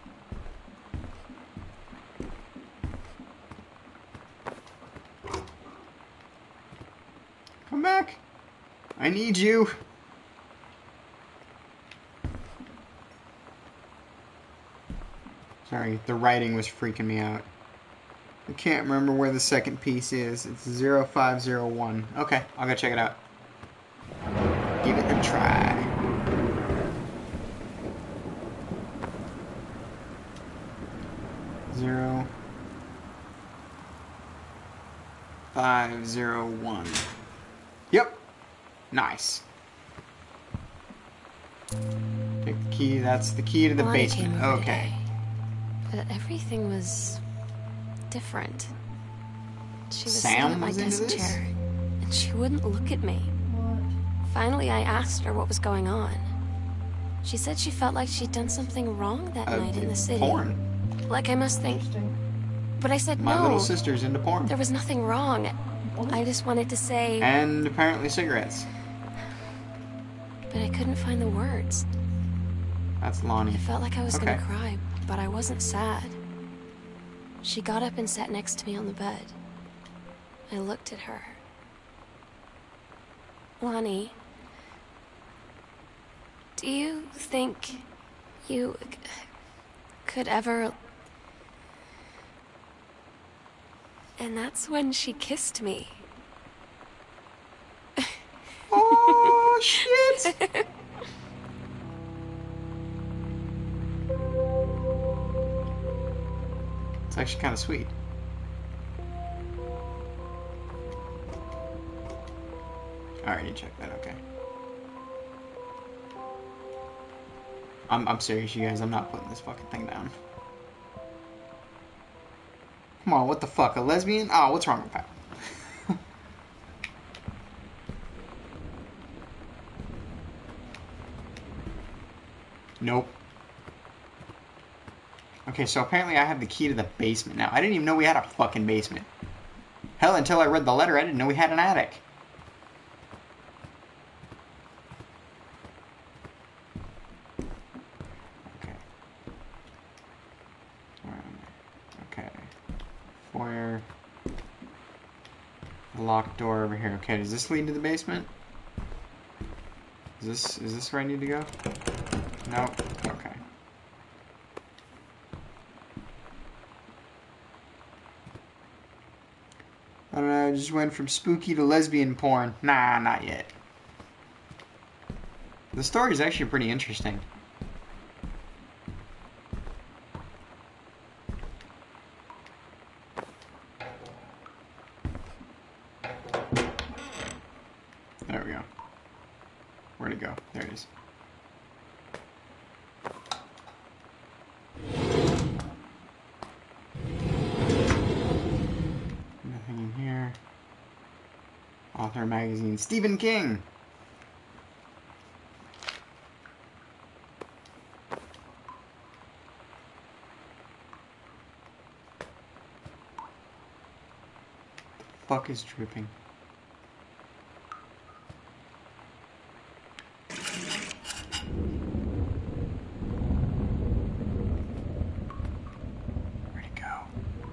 Come back. I need you. Sorry, the writing was freaking me out. I can't remember where the second piece is. It's zero five zero one. Okay, I'll go check it out. Give it a try. Zero five zero one. Yep. Nice. Pick the key. That's the key to the Lonnie basement. came over Okay. today, but everything was different. She was Sam sitting at my was into desk this? chair, and she wouldn't look at me. What? Finally, I asked her what was going on. She said she felt like she'd done something wrong that Uh, night in the city. porn. Like I must think. Interesting. But I said My no. little sister's into porn. There was nothing wrong. I just wanted to say, And apparently cigarettes. but I couldn't find the words. That's Lonnie. I felt like I was Okay. gonna cry, but I wasn't sad. She got up and sat next to me on the bed. I looked at her. Lonnie, do you think you c- could ever... And that's when she kissed me. Oh, shit! It's actually kind of sweet. Alright, you check that, okay. I'm, I'm serious, you guys. I'm not putting this fucking thing down. Come on, what the fuck? A lesbian? Oh, what's wrong with that? Nope. Okay, so apparently I have the key to the basement now. I didn't even know we had a fucking basement. Hell, until I read the letter, I didn't know we had an attic. Okay. Where am I? Okay. Foyer. Locked door over here. Okay, does this lead to the basement? Is this is this where I need to go? Nope. Okay. I don't know, I just went from spooky to lesbian porn. Nah, not yet. The story is actually pretty interesting. There we go. Where'd it go? There it is. Nothing in here. Author magazine. Stephen King! The fuck is dripping? Where'd it go?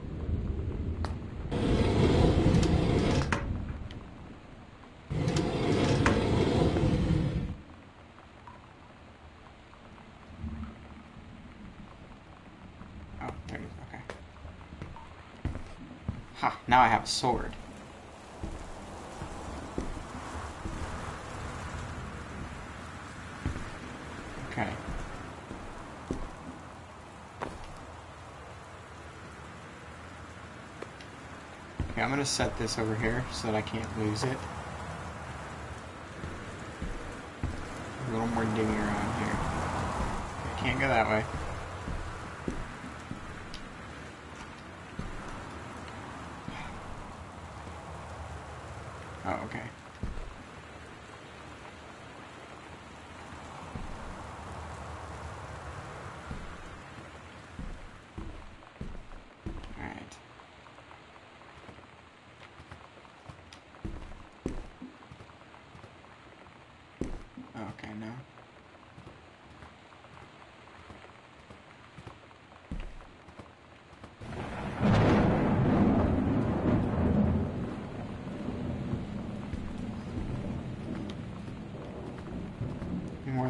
Oh, there it is. Okay. Ha, now I have a sword. Okay. Okay, I'm gonna set this over here so that I can't lose it. A little more digging around here. I can't go that way. Oh, okay.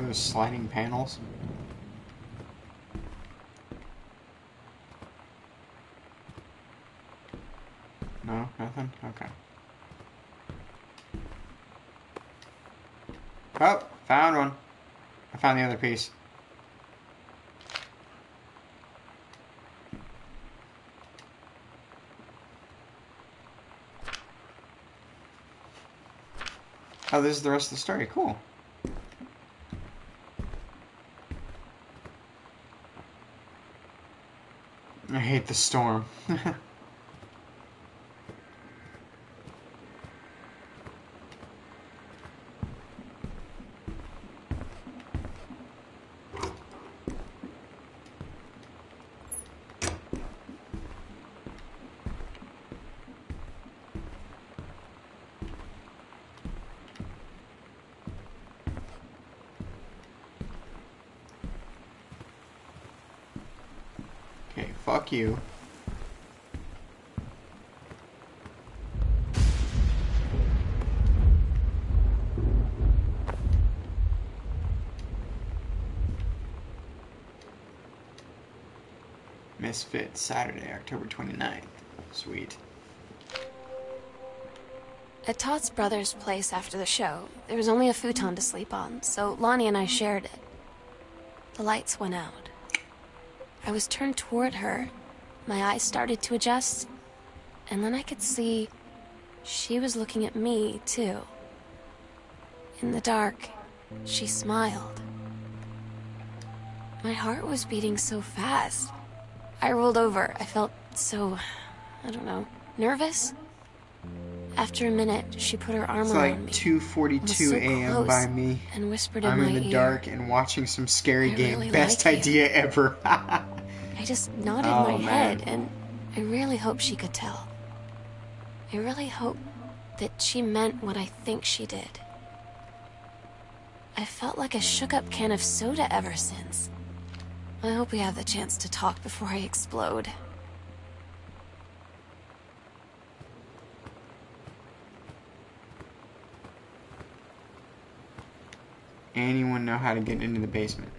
those sliding panels? No, nothing? Okay. Oh, found one. I found the other piece. Oh, this is the rest of the story. Cool. I hate the storm. Okay, fuck you. Misfit, Saturday, October twenty-ninth. Sweet. At Todd's brother's place after the show, there was only a futon to sleep on, so Lonnie and I shared it. The lights went out. I was turned toward her. My eyes started to adjust, and then I could see she was looking at me, too. In the dark, she smiled. My heart was beating so fast. I rolled over. I felt so, I don't know, nervous. After a minute, she put her arm It's around like me. two forty-two a m by me. And whispered in I'm my in the ear. dark and watching some scary I game. really Best like you. idea ever. I just nodded Oh, my man. head, and I really hope she could tell. I really hope that she meant what I think she did. I felt like a shook-up can of soda ever since. I hope we have the chance to talk before I explode. Anyone know how to get into the basement?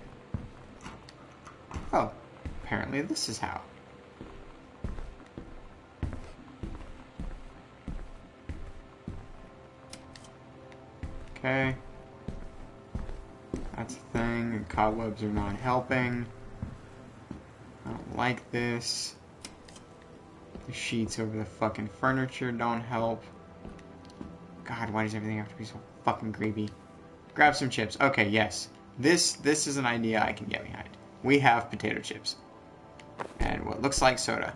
Oh, apparently this is how. Okay. That's a thing. The cobwebs are not helping. I don't like this. The sheets over the fucking furniture don't help. God, why does everything have to be so fucking creepy? Grab some chips. Okay, yes. This this is an idea I can get behind. We have potato chips. And what looks like soda.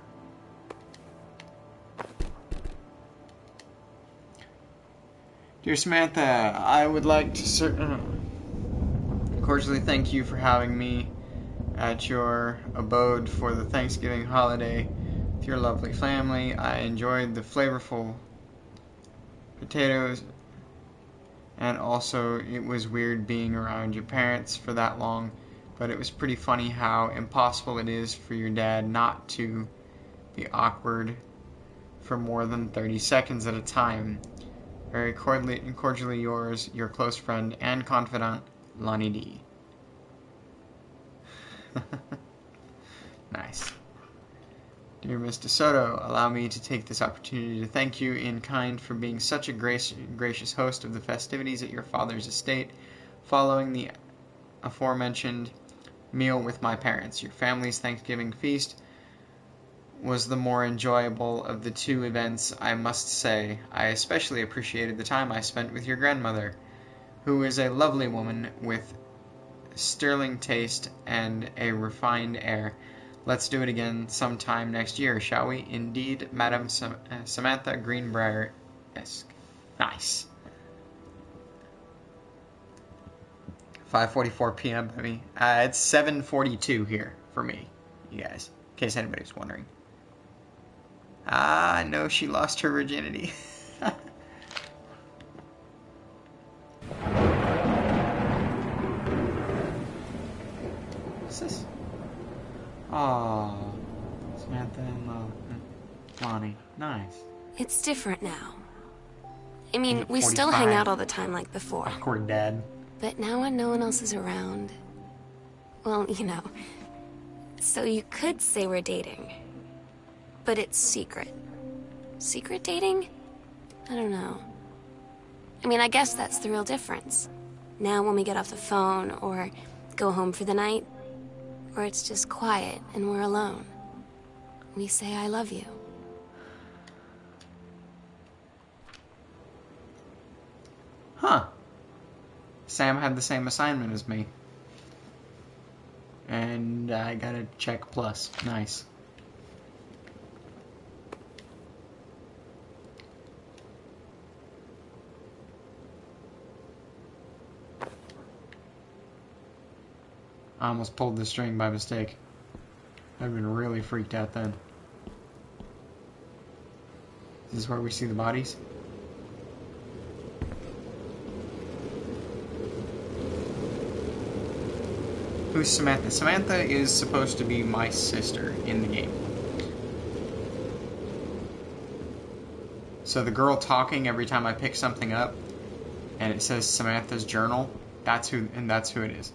Dear Samantha, I would like to cer- cordially thank you for having me at your abode for the Thanksgiving holiday with your lovely family. I enjoyed the flavorful potatoes, and also it was weird being around your parents for that long, but it was pretty funny how impossible it is for your dad not to be awkward for more than thirty seconds at a time. Very cordially, cordially yours, your close friend and confidant, Lonnie D. Nice. Dear Mister Soto, allow me to take this opportunity to thank you in kind for being such a grace, gracious host of the festivities at your father's estate following the aforementioned meal with my parents. Your family's Thanksgiving feast was the more enjoyable of the two events, I must say. I especially appreciated the time I spent with your grandmother, who is a lovely woman with sterling taste and a refined air. Let's do it again sometime next year, shall we? Indeed, Madam Sam- uh, Samantha Greenbrier-esque. Nice. five forty-four p m by me. Uh, it's seven forty-two here for me, you guys, in case anybody's wondering. Ah, no, she lost her virginity. What's this? Aww. Samantha and Lo- Lonnie. Nice. It's different now. I mean, Is it we still hang forty-five? out all the time like before. Awkward dad. But now when no one else is around... Well, you know... So you could say we're dating. But it's secret. Secret dating? I don't know. I mean, I guess that's the real difference. Now when we get off the phone, or go home for the night, or it's just quiet and we're alone, we say I love you. Huh. Sam had the same assignment as me. And I got a check plus. Nice. I almost pulled the string by mistake. I've been really freaked out then. This is where we see the bodies? Who's Samantha? Samantha is supposed to be my sister in the game. So the girl talking every time I pick something up and it says Samantha's journal, that's who, and that's who it is.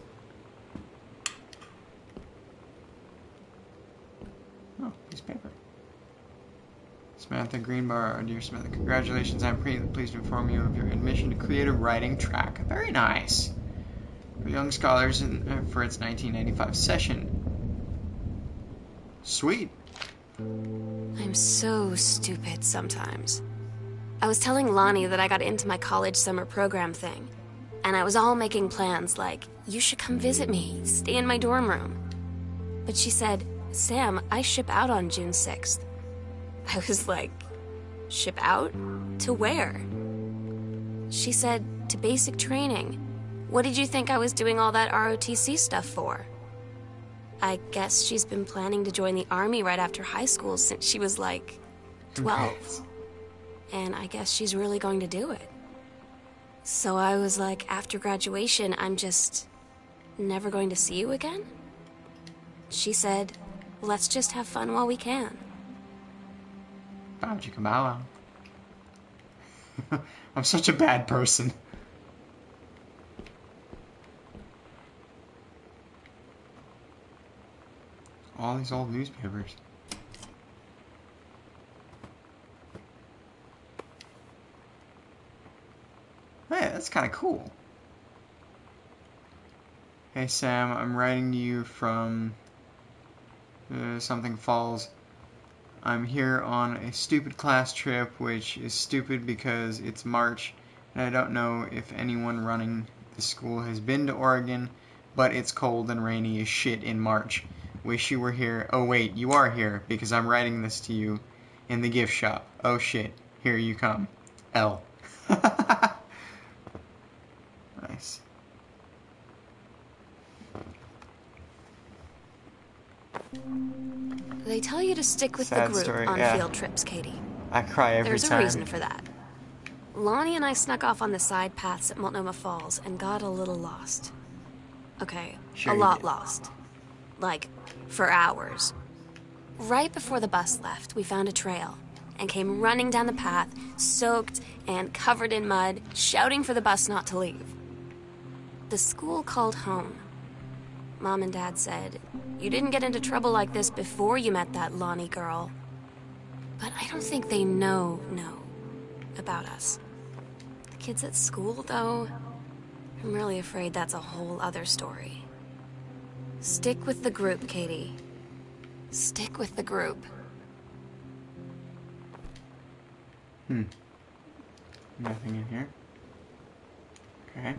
Oh, piece of paper. Samantha Greenbar, dear Samantha, congratulations. I'm pleased to inform you of your admission to creative writing track. Very nice. For young scholars in, uh, for its nineteen ninety-five session. Sweet. I'm so stupid sometimes. I was telling Lonnie that I got into my college summer program thing, and I was all making plans like, you should come visit me, stay in my dorm room. But she said, Sam, I ship out on June sixth. I was like, ship out? To where? She said, to basic training. What did you think I was doing all that R O T C stuff for? I guess she's been planning to join the army right after high school since she was like twelve. And I guess she's really going to do it. So I was like, after graduation, I'm just never going to see you again? She said, let's just have fun while we can. How'd you come out? I'm such a bad person. All these old newspapers. Hey, that's kind of cool. Hey Sam, I'm writing to you from uh, Something Falls. I'm here on a stupid class trip, which is stupid because it's March, and I don't know if anyone running the school has been to Oregon, but it's cold and rainy as shit in March. Wish you were here. Oh wait, you are here, because I'm writing this to you in the gift shop. Oh shit, here you come. L. Nice. They tell you to stick with Sad the group story, on yeah. field trips, Katie. I cry every There's time. a reason for that. Lonnie and I snuck off on the side paths at Multnomah Falls and got a little lost. Okay, Sure a you lot did. lost. Like, for hours. Right before the bus left, we found a trail and came running down the path, soaked and covered in mud, shouting for the bus not to leave. The school called home. Mom and Dad said, you didn't get into trouble like this before you met that Lonnie girl. But I don't think they know, know about us. The kids at school, though, I'm really afraid that's a whole other story. Stick with the group, Katie. Stick with the group. Hmm. Nothing in here. Okay.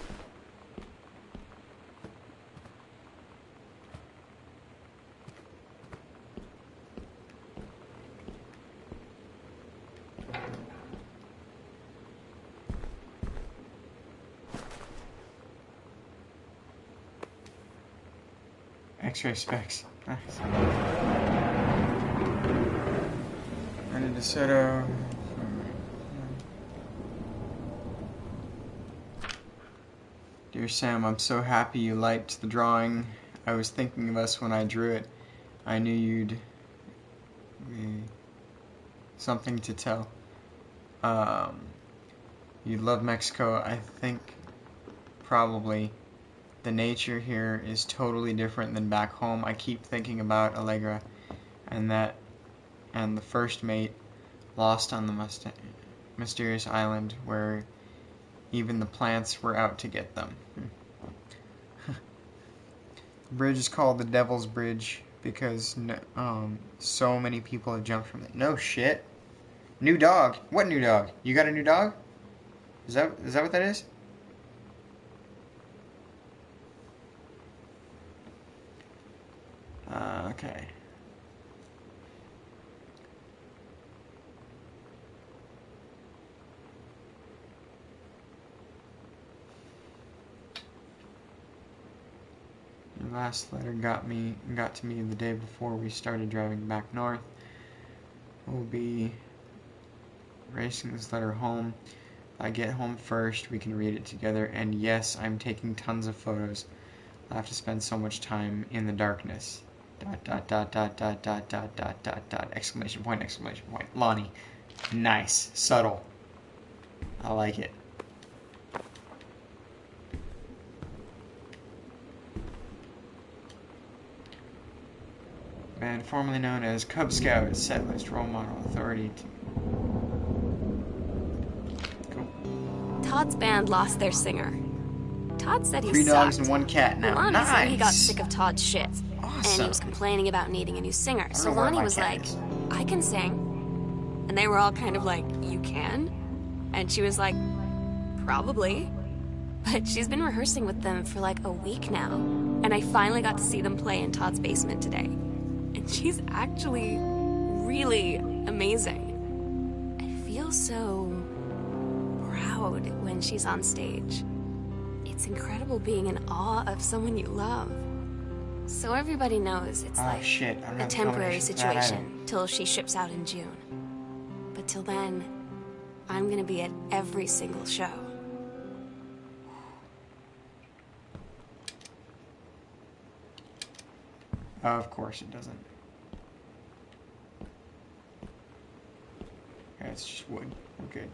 X-ray specs. Nice. Ready to DeSoto. Dear Sam, I'm so happy you liked the drawing. I was thinking of us when I drew it. I knew you'd be something to tell. Um, you love Mexico. I think probably the nature here is totally different than back home. I keep thinking about Allegra and that and the first mate lost on the Must- mysterious island where even the plants were out to get them. The bridge is called the Devil's Bridge because no, um, so many people have jumped from it. No shit. New dog. What new dog? You got a new dog? Is that is that what that is? Uh, okay. Your last letter got me got to me the day before we started driving back north. We'll be racing this letter home. If I get home first, we can read it together. And yes, I'm taking tons of photos. I'll have to spend so much time in the darkness. Dot dot dot dot dot dot dot dot dot dot exclamation point exclamation point. Lonnie. Nice. Subtle. I like it. Man, formerly known as Cub Scout, Setlist, Role Model, Authority. Cool. Todd's band lost their singer. Todd said he Three dogs sucked. and one cat now. Lonnie Nice. said he got sick of Todd's shit. Awesome. And he was complaining about needing a new singer. So know where Lonnie my was cat like, is. I can sing. And they were all kind of like, you can? And she was like, probably. But she's been rehearsing with them for like a week now. And I finally got to see them play in Todd's basement today. And she's actually really amazing. I feel so proud when she's on stage. It's incredible being in awe of someone you love. So everybody knows it's Oh, like shit. I don't a have temporary combinations of that situation till she ships out in June. But till then, I'm gonna be at every single show. Oh, of course it doesn't. Okay, it's just wood. We're good.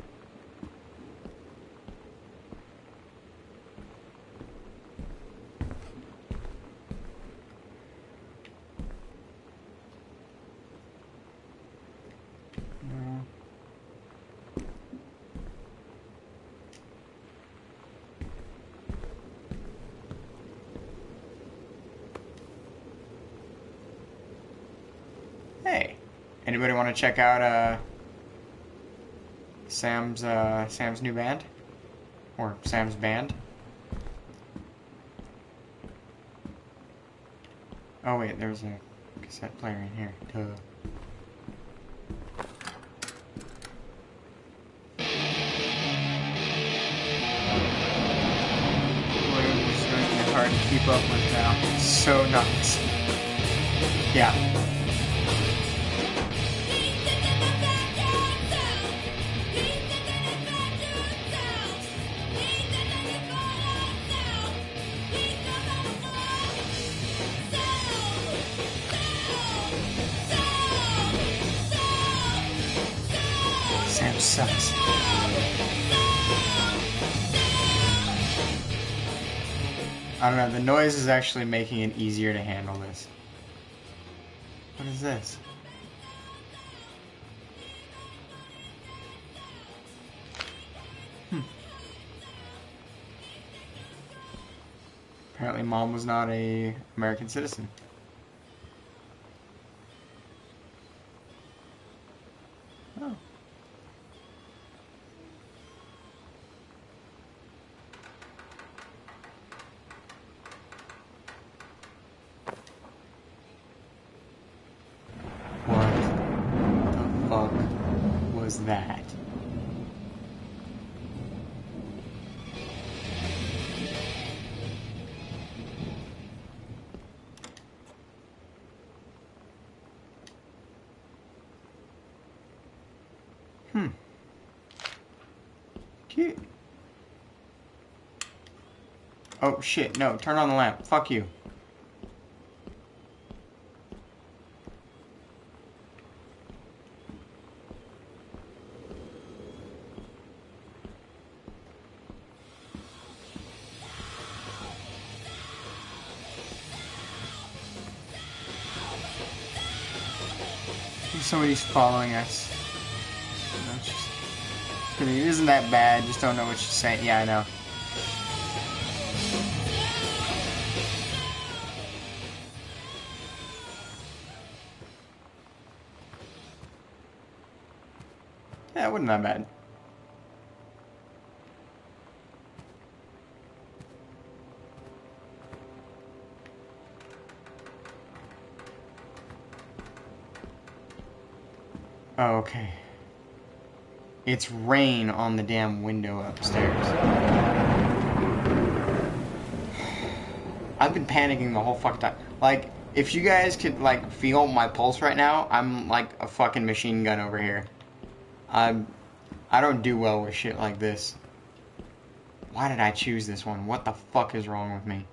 No. Hey, anybody want to check out uh, Sam's uh, Sam's new band, or Sam's band? Oh wait, there's a cassette player in here. Duh. Boy, this is going to be hard to keep up with now. So nice. Yeah. Sam sucks. I don't know, the noise is actually making it easier to handle this. What is this? Hmm. Apparently Mom was not a American citizen. Oh. What the fuck was that? Hmm. Cute. Oh shit, no, turn on the lamp. Fuck you. Somebody's following us. No, it's just, it isn't that bad, just don't know what she's saying. Yeah, I know. Yeah, it wasn't that bad. Oh, okay. It's rain on the damn window upstairs. I've been panicking the whole fuck time. Like, if you guys could, like, feel my pulse right now, I'm like a fucking machine gun over here. I'm... I don't do well with shit like this. Why did I choose this one? What the fuck is wrong with me?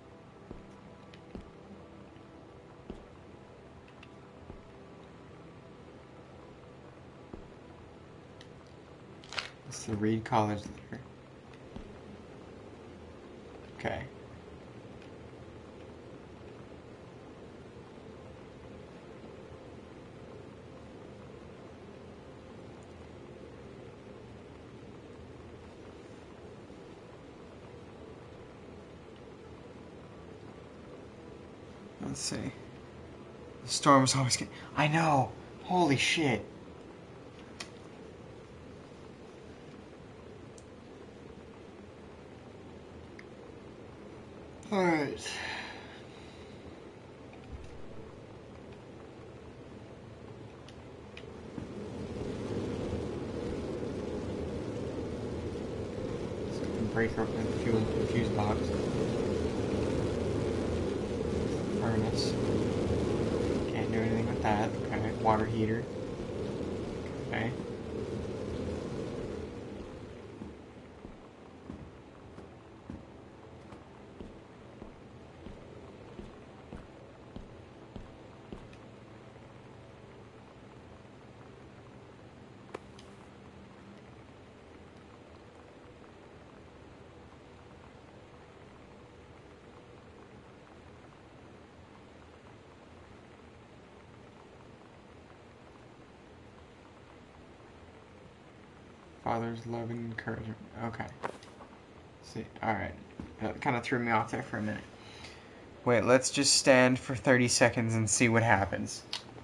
It's the Reed College letter. Okay. Let's see. The storm is always getting... I know! Holy shit. Alright. So we can break open the fuel the fuse box. Furnace. Can't do anything with that. Okay. Water heater. Okay. Father's love and encouragement. Okay. See, alright. That kind of threw me off there for a minute. Wait, let's just stand for thirty seconds and see what happens.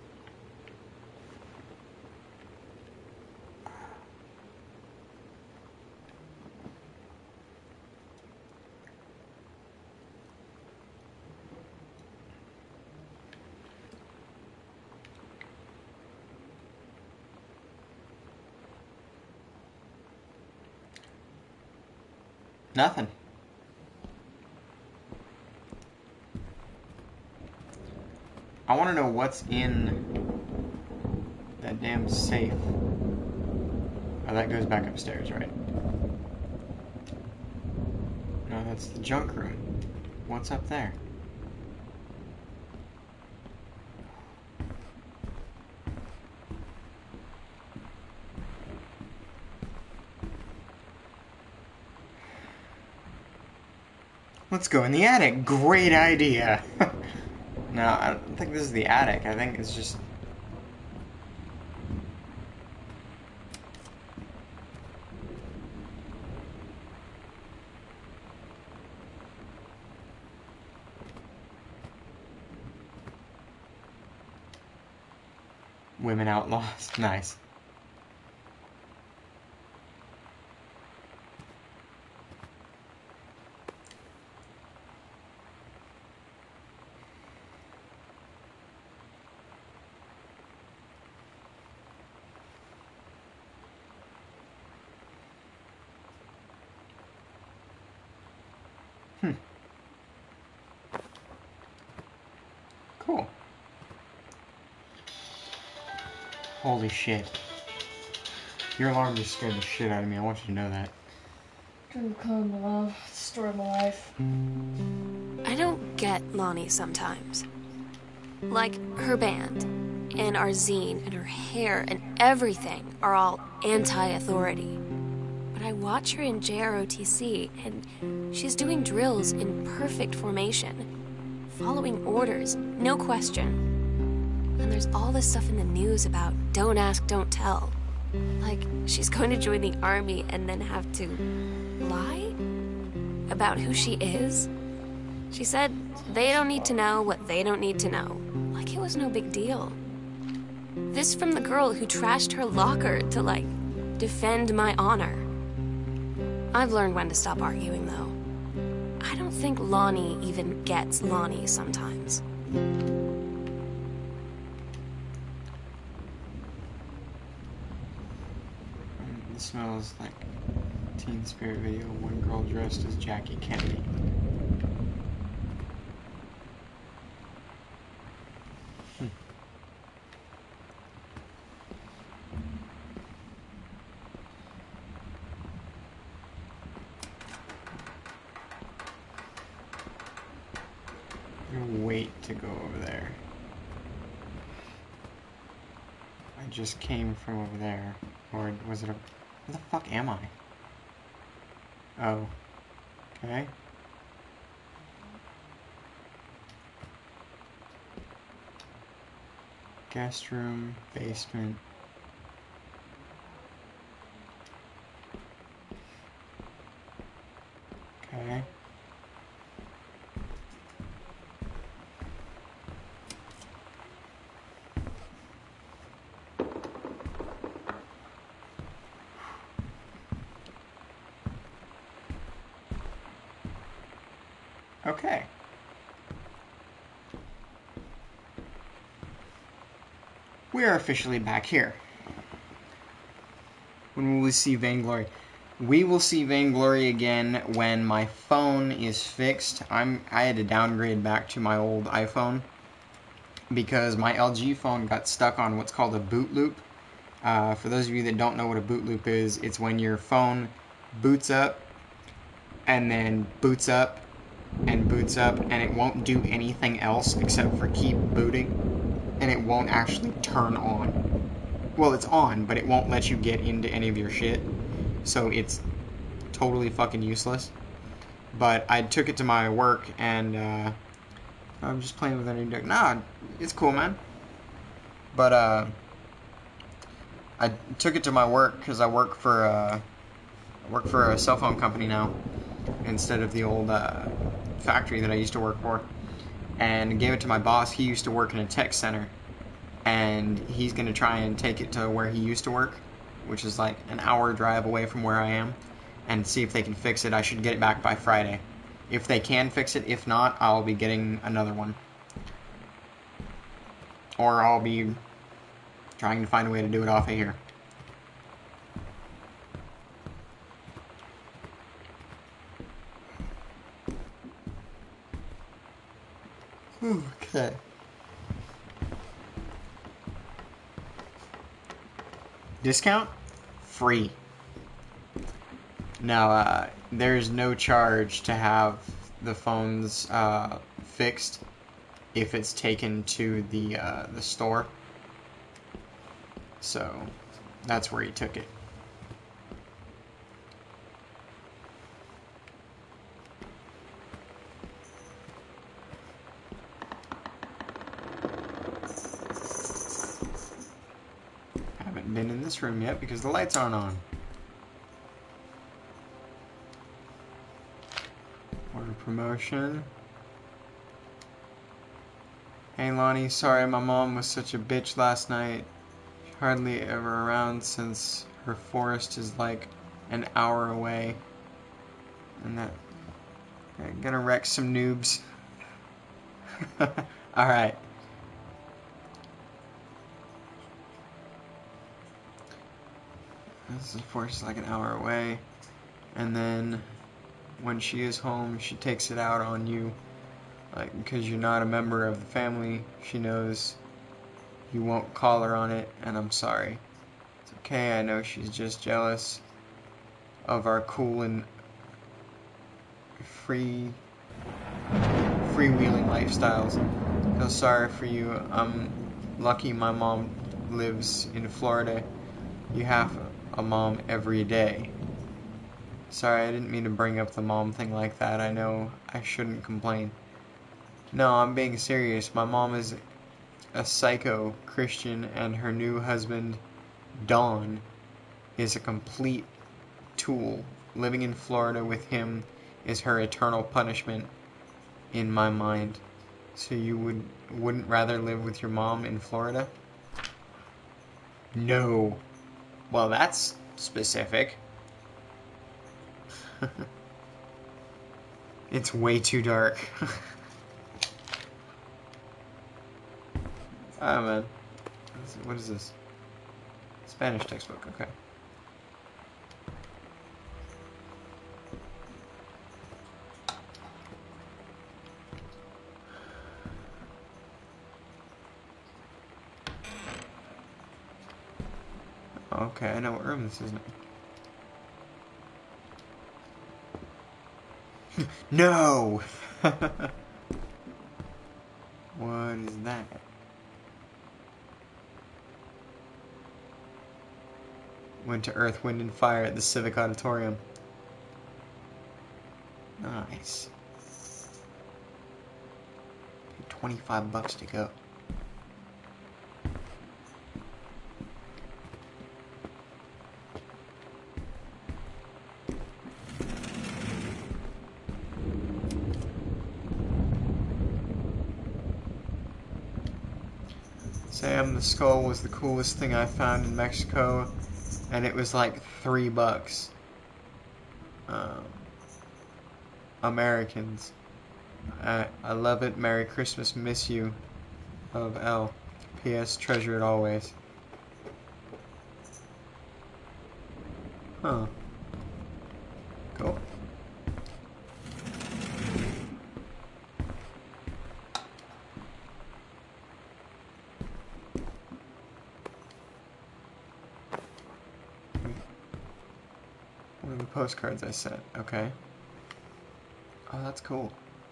Nothing. I want to know what's in that damn safe. Oh, that goes back upstairs, right? No, that's the junk room. What's up there? Let's go in the attic. Great idea. No, I don't think this is the attic. I think it's just... Women outlaws. Nice. Hmm. Cool. Holy shit. Your alarm just scared the shit out of me. I want you to know that. Dream come to love. It's the story of my life. I don't get Lonnie sometimes. Like, her band, and our zine, and her hair, and everything are all anti-authority. But I watch her in J R O T C, and she's doing drills in perfect formation, following orders, no question. And there's all this stuff in the news about don't ask, don't tell. Like, she's going to join the army and then have to lie about who she is. She said they don't need to know what they don't need to know. Like it was no big deal. This from the girl who trashed her locker to, like, defend my honor. I've learned when to stop arguing, though. I don't think Lonnie even gets Lonnie sometimes. It smells like Teen Spirit video. One girl dressed as Jackie Kennedy. Hmm. I'm gonna wait to go over there. I just came from over there. Or was it a... Where the fuck am I? Oh. Okay. Guest room, basement. Okay. Okay. We are officially back here. When will we see Vainglory? We will see Vainglory again when my phone is fixed. I'm I had to downgrade back to my old iPhone because my L G phone got stuck on what's called a boot loop. Uh, for those of you that don't know what a boot loop is, it's when your phone boots up and then boots up and boots up and it won't do anything else except for keep booting, and it won't actually turn on. Well, it's on, but it won't let you get into any of your shit, so it's totally fucking useless. But I took it to my work and uh, I'm just playing with a new deck. Nah, it's cool, man. But uh, I took it to my work because I work for uh, I work for a cell phone company now instead of the old uh, factory that I used to work for, and gave it to my boss. He used to work in a tech center, and he's going to try and take it to where he used to work, which is like an hour drive away from where I am, and see if they can fix it. I should get it back by Friday. If they can fix it, if not, I'll be getting another one. Or I'll be trying to find a way to do it off of here. Okay. Discount? Free. Now, uh, there's no charge to have the phones uh, fixed if it's taken to the uh, the store. So, that's where he took it. Been in this room yet because the lights aren't on. Order promotion. Hey Lonnie, sorry my mom was such a bitch last night. She's hardly ever around since her forest is like an hour away. And that I'm gonna wreck some noobs. Alright. This is forest like an hour away, and then when she is home, she takes it out on you, like because you're not a member of the family. She knows you won't call her on it, and I'm sorry. It's okay. I know she's just jealous of our cool and free, freewheeling lifestyles. I feel sorry for you. I'm lucky my mom lives in Florida. You have a mom every day. Sorry, I didn't mean to bring up the mom thing like that. I know I shouldn't complain. No, I'm being serious. My mom is a psycho Christian and her new husband, Dawn, is a complete tool. Living in Florida with him is her eternal punishment in my mind. So you would, wouldn't rather live with your mom in Florida? No. Well, that's specific. It's way too dark. Oh man. What is this? Spanish textbook, okay. Okay, I know what room this is now. No! What is that? Went to Earth, Wind, and Fire at the Civic Auditorium. Nice. Paid twenty-five bucks to go. Sam, the skull was the coolest thing I found in Mexico, and it was like three bucks. Um, Americans. I, I love it. Merry Christmas. Miss you. Of L. P S. Treasure it always. Huh. Cool. One of the postcards I sent. Okay. Oh, that's cool.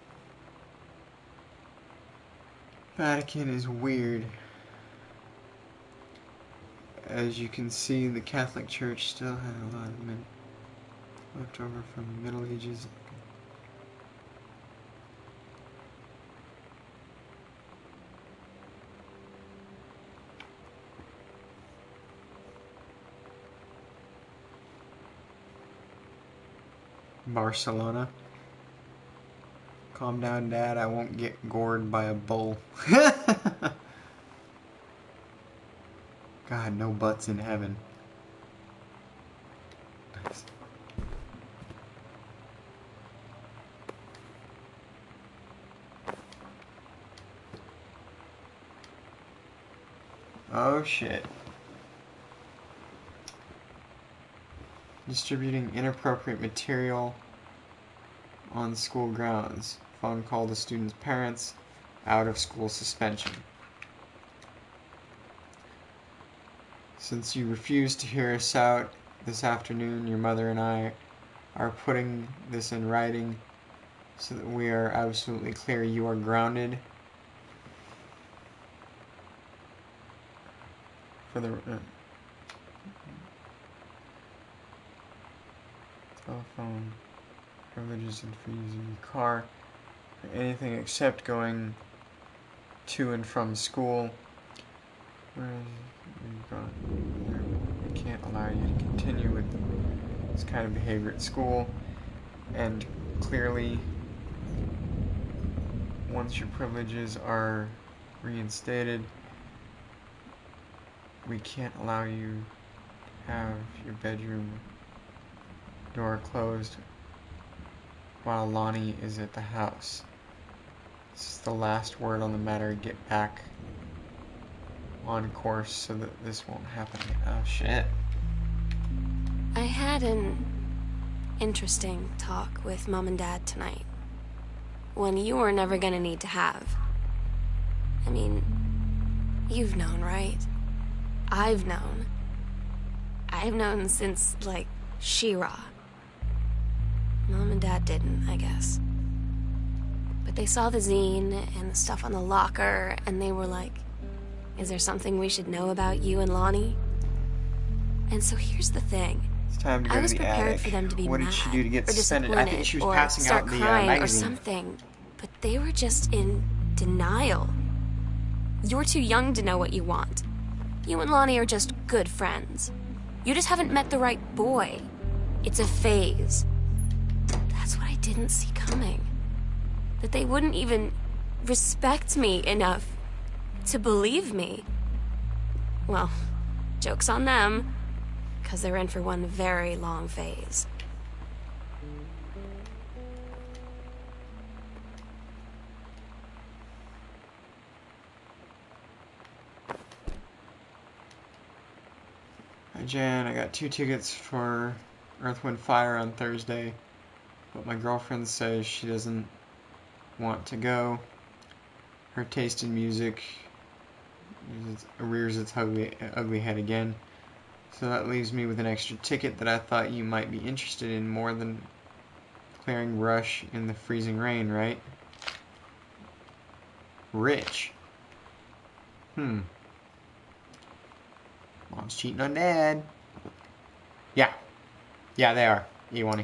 Vatican is weird. As you can see, the Catholic Church still had a lot of men left over from the Middle Ages. Barcelona. Calm down, Dad. I won't get gored by a bull. God, no butts in heaven. Nice. Oh shit. Distributing inappropriate material on school grounds. Phone call to students' parents. Out of school suspension. Since you refused to hear us out this afternoon, your mother and I are putting this in writing so that we are absolutely clear you are grounded for the uh, telephone privileges and for using your car for anything except going to and from school. Where is it? Gone. We can't allow you to continue with this kind of behavior at school. And clearly, once your privileges are reinstated, we can't allow you to have your bedroom door closed while Lonnie is at the house. This is the last word on the matter. Get back on course so that this won't happen. Oh shit. I had an interesting talk with Mom and Dad tonight. One you were never gonna need to have. I mean, you've known, right? I've known. I've known since, like, She-Ra. Mom and Dad didn't, I guess. But they saw the zine and the stuff on the locker, and they were like, is there something we should know about you and Lonnie? And so here's the thing. It's time to go I was to the prepared attic. for them to be what mad did she do to get or suspended? I think she was or passing start out the uh, crying or magazine. something. But they were just in denial. You're too young to know what you want. You and Lonnie are just good friends. You just haven't met the right boy. It's a phase. That's what I didn't see coming. That they wouldn't even respect me enough to believe me. Well, joke's on them, because they're in for one very long phase. Hi Jan, I got two tickets for Earth, Wind, Fire on Thursday, but my girlfriend says she doesn't want to go. Her taste in music rears its ugly, ugly head again. So that leaves me with an extra ticket that I thought you might be interested in more than clearing Rush in the freezing rain, right? Rich. Hmm. Mom's cheating on Dad. Yeah. Yeah, they are. E one.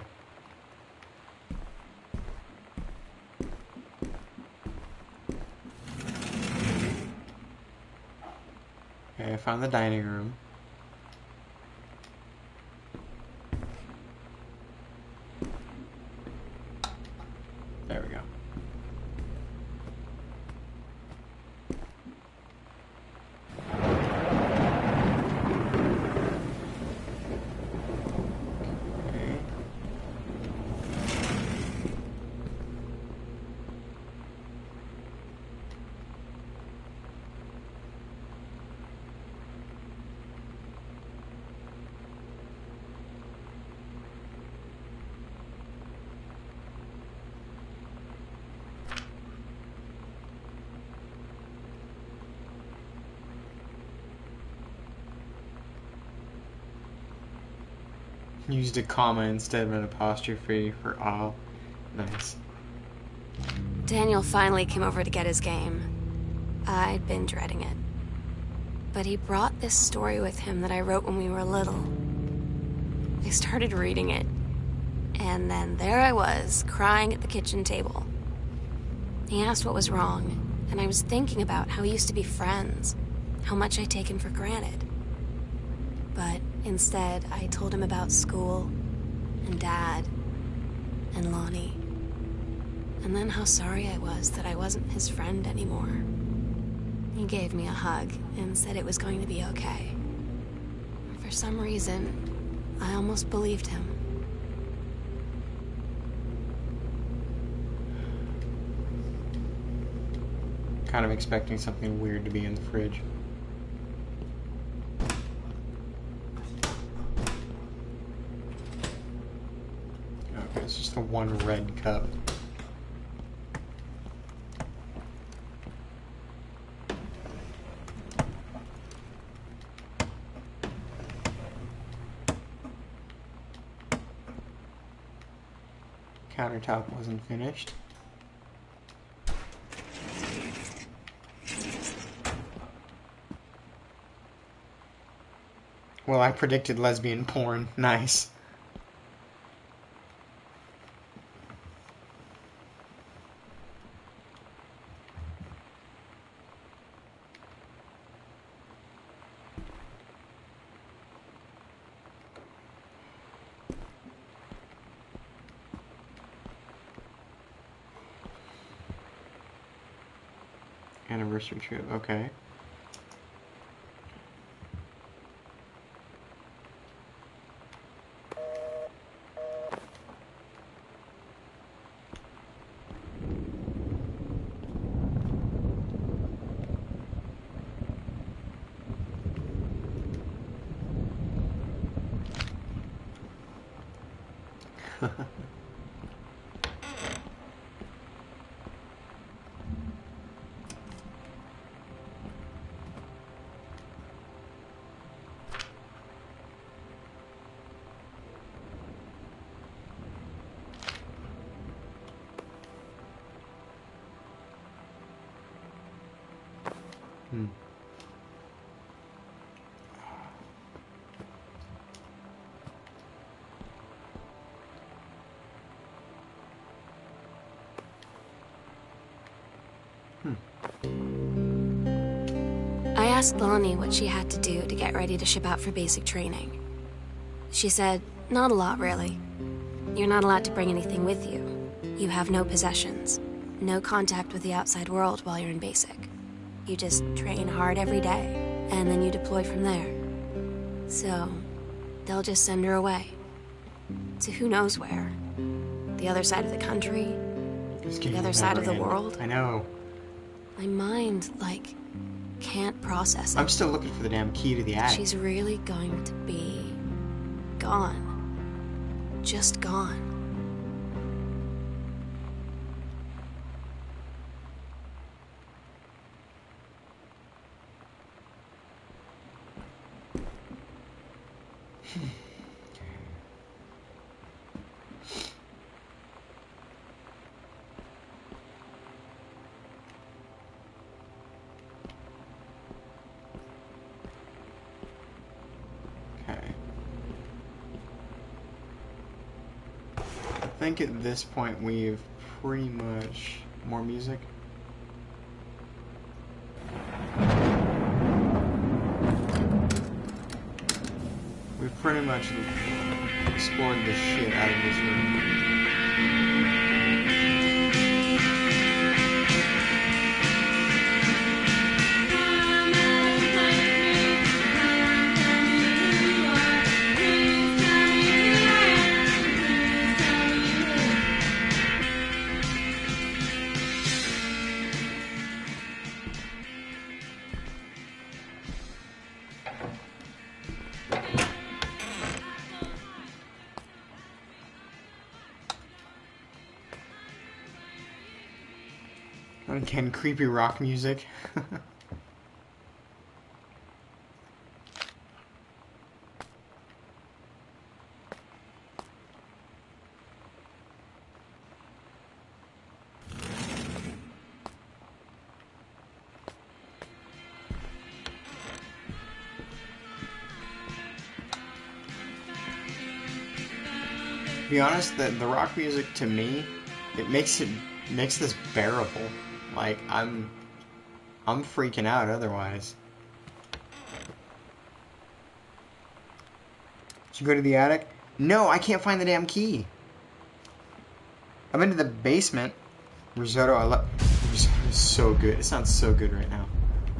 Okay, I found the dining room. There we go. Okay. Used a comma instead of an apostrophe for all. Nice. Daniel finally came over to get his game. I'd been dreading it. But he brought this story with him that I wrote when we were little. I started reading it, and then there I was, crying at the kitchen table. He asked what was wrong, and I was thinking about how we used to be friends, how much I'd taken for granted. But instead, I told him about school, and Dad, and Lonnie. And then how sorry I was that I wasn't his friend anymore. He gave me a hug and said it was going to be okay. For some reason, I almost believed him. Kind of expecting something weird to be in the fridge. Okay, it's just the one red cup. Countertop wasn't finished. Well, I predicted lesbian porn. Nice. Anniversary trip, okay. Hmm. Hmm. asked Lonnie what she had to do to get ready to ship out for basic training. She said, not a lot, really. You're not allowed to bring anything with you. You have no possessions, no contact with the outside world while you're in basic. You just train hard every day, and then you deploy from there. So, they'll just send her away. To who knows where. The other side of the country. The other side of the world. I know. My mind, like, can't process it. I'm still looking for the damn key to the attic. She's really going to be gone. Just gone. I think at this point we've pretty much... More music? We've pretty much explored the shit out of this room. Again, creepy rock music. To be honest, the, the rock music to me, it makes it makes this bearable. Like, I'm I'm freaking out otherwise. Should you go to the attic? No, I can't find the damn key. I've been to the basement. Risotto, I love risotto is so good. It sounds so good right now.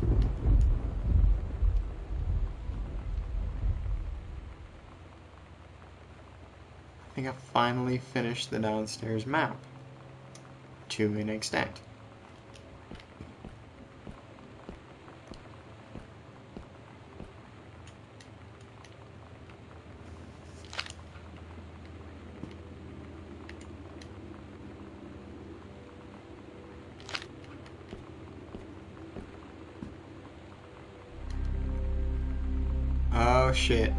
I think I finally finished the downstairs map. To an extent. Oh shit.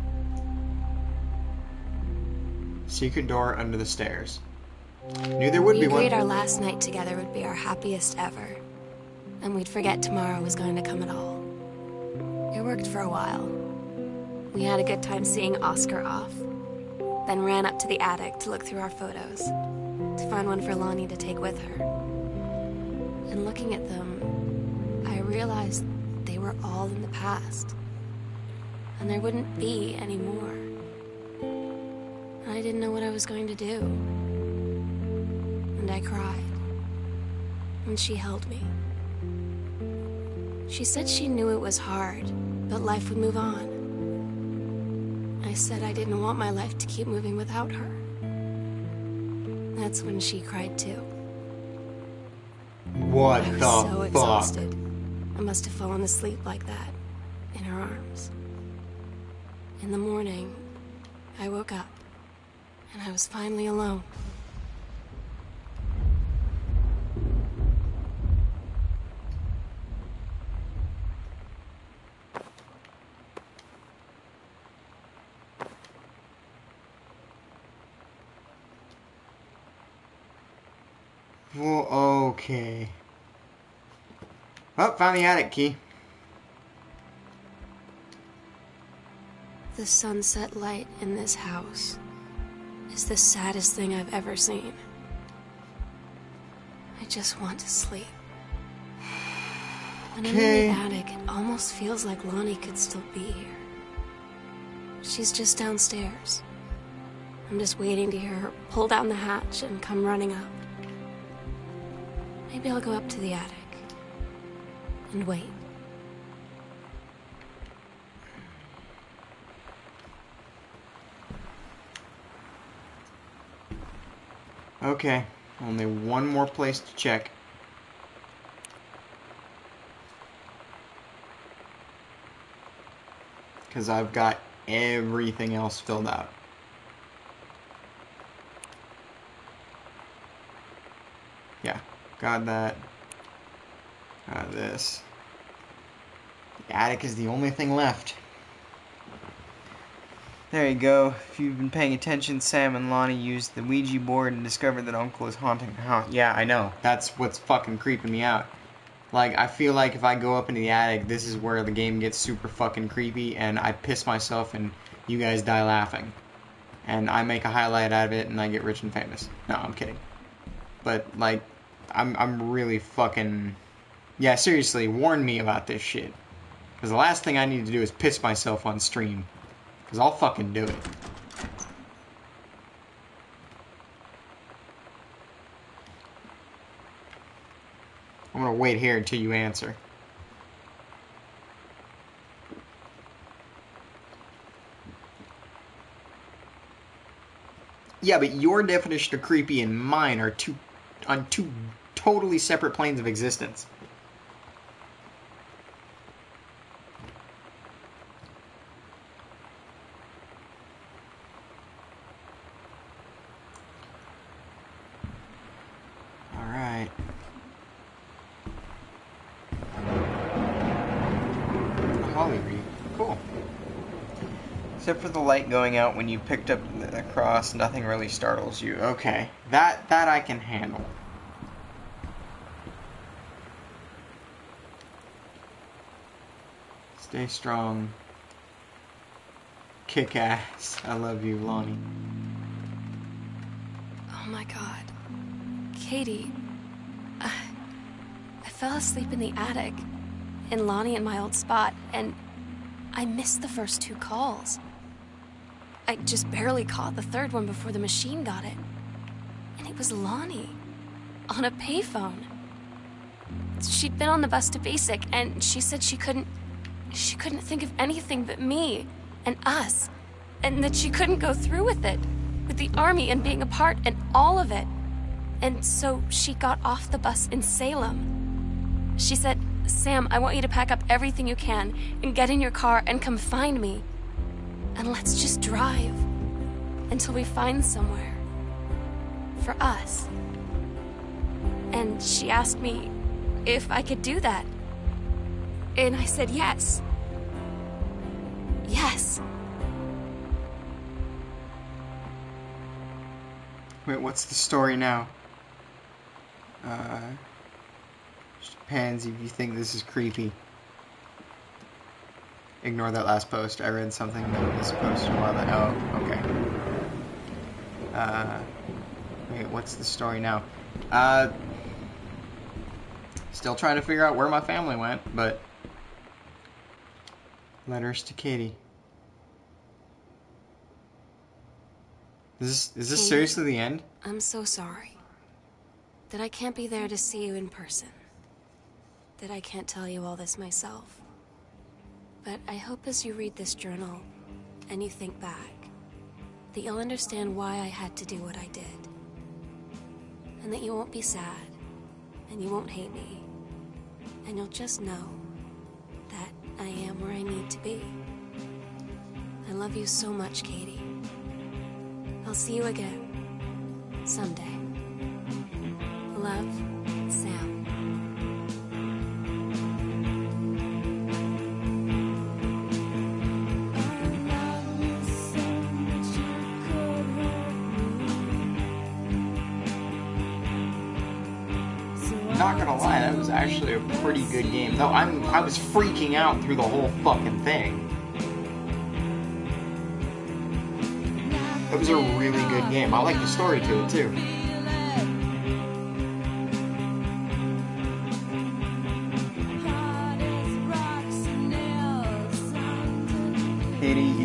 Secret door under the stairs. Knew there would we be one. agreed our last night together would be our happiest ever, and we'd forget tomorrow was going to come at all. It worked for a while. We had a good time seeing Oscar off, then ran up to the attic to look through our photos, to find one for Lonnie to take with her. And looking at them, I realized they were all in the past, and there wouldn't be any more. And I didn't know what I was going to do. And I cried. And she held me. She said she knew it was hard, but life would move on. I said I didn't want my life to keep moving without her. That's when she cried too. What I was the so fuck? exhausted. I must have fallen asleep like that, in her arms. In the morning, I woke up, and I was finally alone. Well, okay. Oh, found the attic key. The sunset light in this house is the saddest thing I've ever seen. I just want to sleep. When Okay. I'm in the attic, it almost feels like Lonnie could still be here. She's just downstairs. I'm just waiting to hear her pull down the hatch and come running up. Maybe I'll go up to the attic and wait. Okay, only one more place to check. Because I've got everything else filled out. Yeah, got that. Got this. The attic is the only thing left. There you go. If you've been paying attention, Sam and Lonnie used the Ouija board and discovered that Uncle is haunting the house. Yeah, I know. That's what's fucking creeping me out. Like, I feel like if I go up into the attic, this is where the game gets super fucking creepy, and I piss myself and you guys die laughing. And I make a highlight out of it, and I get rich and famous. No, I'm kidding. But, like, I'm, I'm really fucking... Yeah, seriously, warn me about this shit. Because the last thing I need to do is piss myself on stream. Because I'll fucking do it. I'm going to wait here until you answer. Yeah, but your definition of creepy and mine are two on two totally separate planes of existence. Alright. A holly wreath. Cool. Except for the light going out when you picked up the cross, nothing really startles you. Okay. That that I can handle. Stay strong. Kick ass. I love you, Lonnie. Oh my god. Katie. I, I fell asleep in the attic, in Lonnie and my old spot, and I missed the first two calls. I just barely caught the third one before the machine got it. And it was Lonnie, on a payphone. She'd been on the bus to Basic, and she said she couldn't... She couldn't think of anything but me and us, and that she couldn't go through with it, with the army and being apart and all of it. And so she got off the bus in Salem. She said, Sam, I want you to pack up everything you can and get in your car and come find me. And let's just drive until we find somewhere for us. And she asked me if I could do that. And I said yes. Yes. Wait, what's the story now? Uh, just pansy if you think this is creepy. Ignore that last post. I read something that was posted a while back. Oh, okay. Uh, wait, what's the story now? Uh, still trying to figure out where my family went, but... Letters to Katie. Is this, is this Katie, seriously the end? I'm so sorry that I can't be there to see you in person. That I can't tell you all this myself. But I hope as you read this journal and you think back, that you'll understand why I had to do what I did. And that you won't be sad, and you won't hate me, and you'll just know that I am where I need to be. I love you so much, Katie. I'll see you again someday. Love, Sam. Not gonna lie, that was actually a pretty good game. Though I'm, I was freaking out through the whole fucking thing. It was a really good game. I like the story to it too.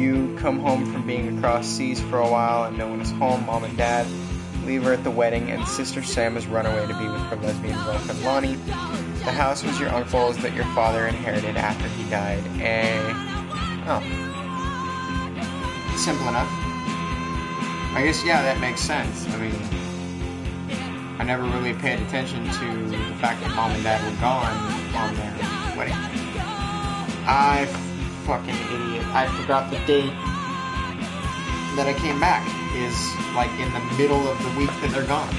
You come home from being across seas for a while and no one is home. Mom and Dad leave her at the wedding, and Sister Sam has run away to be with her lesbian girlfriend Lonnie. The house was your uncle's that your father inherited after he died. Eh? Oh. Simple enough. I guess, yeah, that makes sense. I mean, I never really paid attention to the fact that Mom and Dad were gone on their wedding. I fucking idiot. I forgot the date that I came back is like in the middle of the week that they're gone.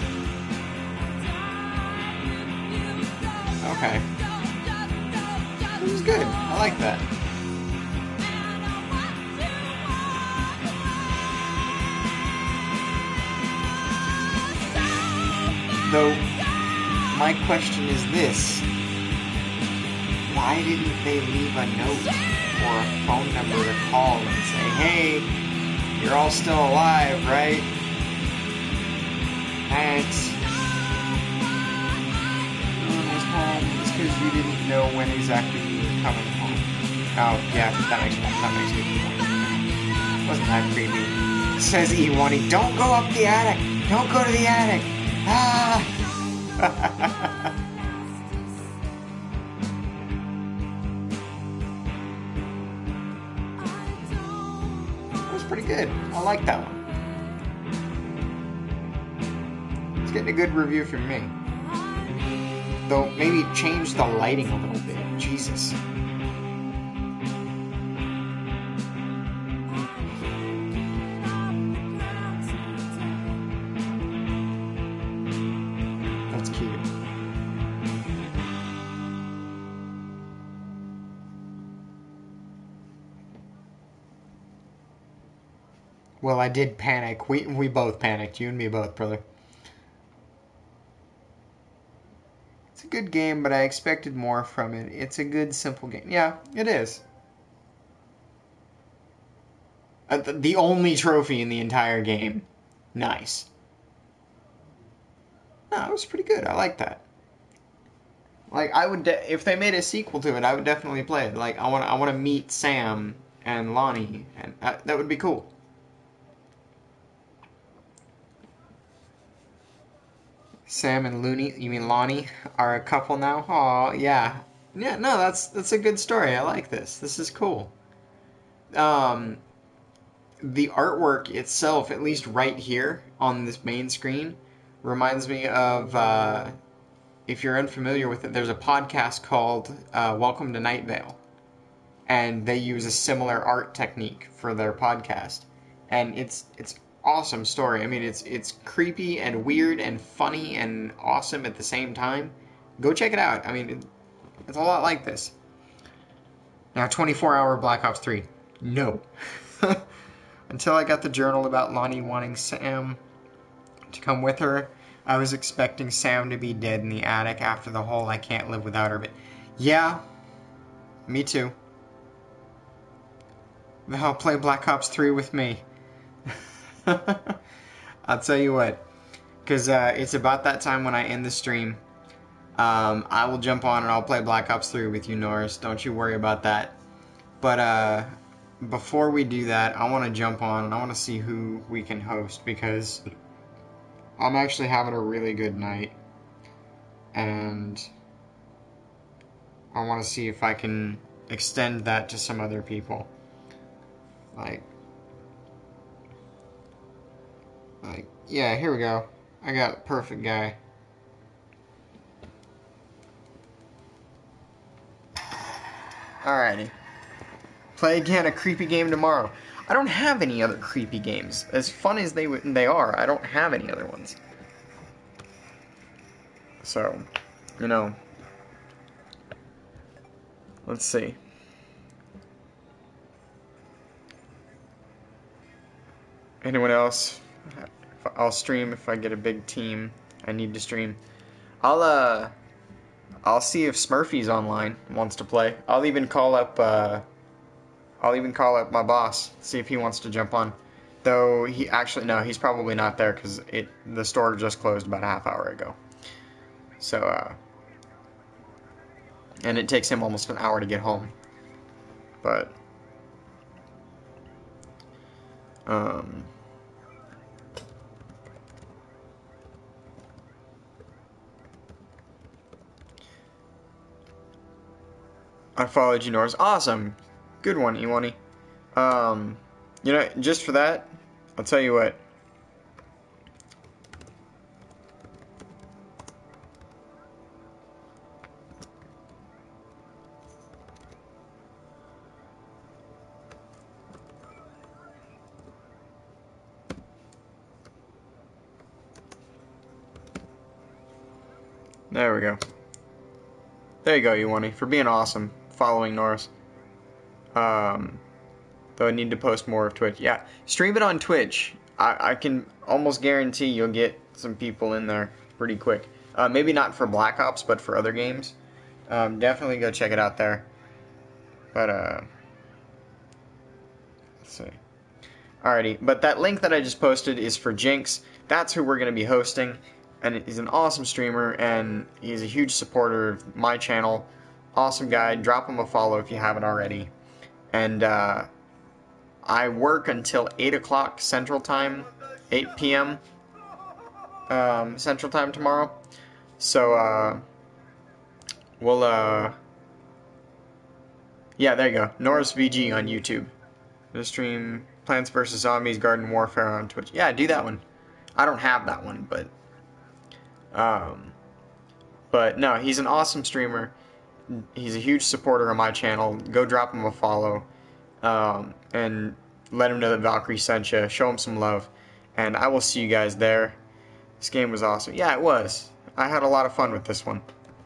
Okay. This is good. I like that. Though, my question is this. Why didn't they leave a note or a phone number to call and say, hey, you're all still alive, right? Thanks. No one was home. It's because you didn't know when exactly you were coming home. Oh, yeah, that makes sense. That makes sense. Wasn't that creepy? Says E one. Don't go up the attic. Don't go to the attic. Ah! Pretty good. I like that one. It's getting a good review from me. Though, maybe change the lighting a little bit. Jesus. That's cute. Well, I did panic. We we both panicked. You and me both, brother. It's a good game, but I expected more from it. It's a good, simple game. Yeah, it is. Uh, the, the only trophy in the entire game. Nice. No, it was pretty good. I like that. Like, I would, de- if they made a sequel to it, I would definitely play it. Like, I want, I want to meet Sam and Lonnie, and that, that would be cool. Sam and Looney, you mean Lonnie, are a couple now? Aw, yeah. Yeah, no, that's that's a good story. I like this. This is cool. Um, the artwork itself, at least right here on this main screen, reminds me of, uh, if you're unfamiliar with it, there's a podcast called uh, Welcome to Night Vale. And they use a similar art technique for their podcast. And it's it's awesome story. I mean, it's it's creepy and weird and funny and awesome at the same time. Go check it out. I mean, it, it's a lot like this. Now, twenty-four hour Black Ops three. No. Until I got the journal about Lonnie wanting Sam to come with her, I was expecting Sam to be dead in the attic after the whole I can't live without her bit. Yeah, me too. They'll play Black Ops three with me. I'll tell you what, because uh, it's about that time when I end the stream. Um, I will jump on and I'll play Black Ops three with you, Norris. Don't you worry about that. But uh, before we do that, I want to jump on and I want to see who we can host, because I'm actually having a really good night. And I want to see if I can extend that to some other people. Like, like, yeah, here we go. I got a perfect guy. Alrighty. Play again a creepy game tomorrow. I don't have any other creepy games. As fun as they w- they are, I don't have any other ones. So, you know. Let's see. Anyone else? I'll stream if I get a big team. I need to stream. I'll uh, I'll see if Smurfy's online, wants to play. I'll even call up. Uh, I'll even call up my boss, see if he wants to jump on. Though he actually no, he's probably not there because it the store just closed about a half hour ago. So uh, and it takes him almost an hour to get home. But Um, I followed you, Norris. Awesome. Good one, Iwani. Um, you know, just for that, I'll tell you what. There we go. There you go, Iwani, for being awesome, following Norris. Um, though I need to post more of Twitch. Yeah, stream it on Twitch. I, I can almost guarantee you'll get some people in there pretty quick. Uh, maybe not for Black Ops, but for other games. Um, definitely go check it out there. But, uh, let's see. Alrighty, but that link that I just posted is for Jinx. That's who we're going to be hosting. And he's an awesome streamer, and he's a huge supporter of my channel. Awesome guy. Drop him a follow if you haven't already. And uh, I work until eight o'clock Central Time, eight p m Um, Central Time tomorrow. So, uh, we'll, uh, yeah, there you go. Norris V G on YouTube. The stream Plants versus. Zombies Garden Warfare on Twitch. Yeah, do that one. I don't have that one, but... Um, but no, he's an awesome streamer. He's a huge supporter of my channel. Go drop him a follow, um, and let him know that Valkyrie sent you. Show him some love, and I will see you guys there. This game was awesome. Yeah, it was. I had a lot of fun with this one.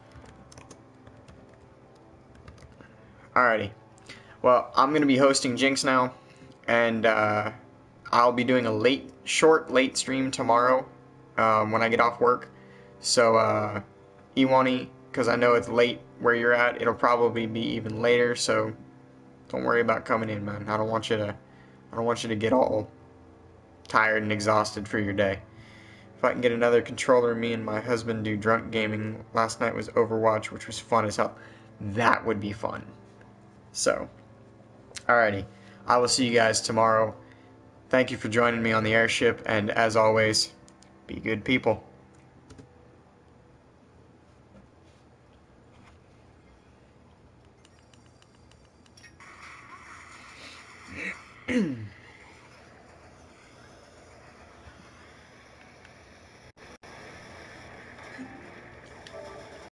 Alrighty. Well, I'm going to be hosting Jinx now, and uh, I'll be doing a late, short, late stream tomorrow um, when I get off work. So, uh, Iwani, because I know it's late where you're at, it'll probably be even later, so don't worry about coming in, man. I don't want you to, I don't want you to get all tired and exhausted for your day. If I can get another controller, me and my husband do drunk gaming. Last night was Overwatch, which was fun as hell. That would be fun. So, alrighty. I will see you guys tomorrow. Thank you for joining me on the airship, and as always, be good people.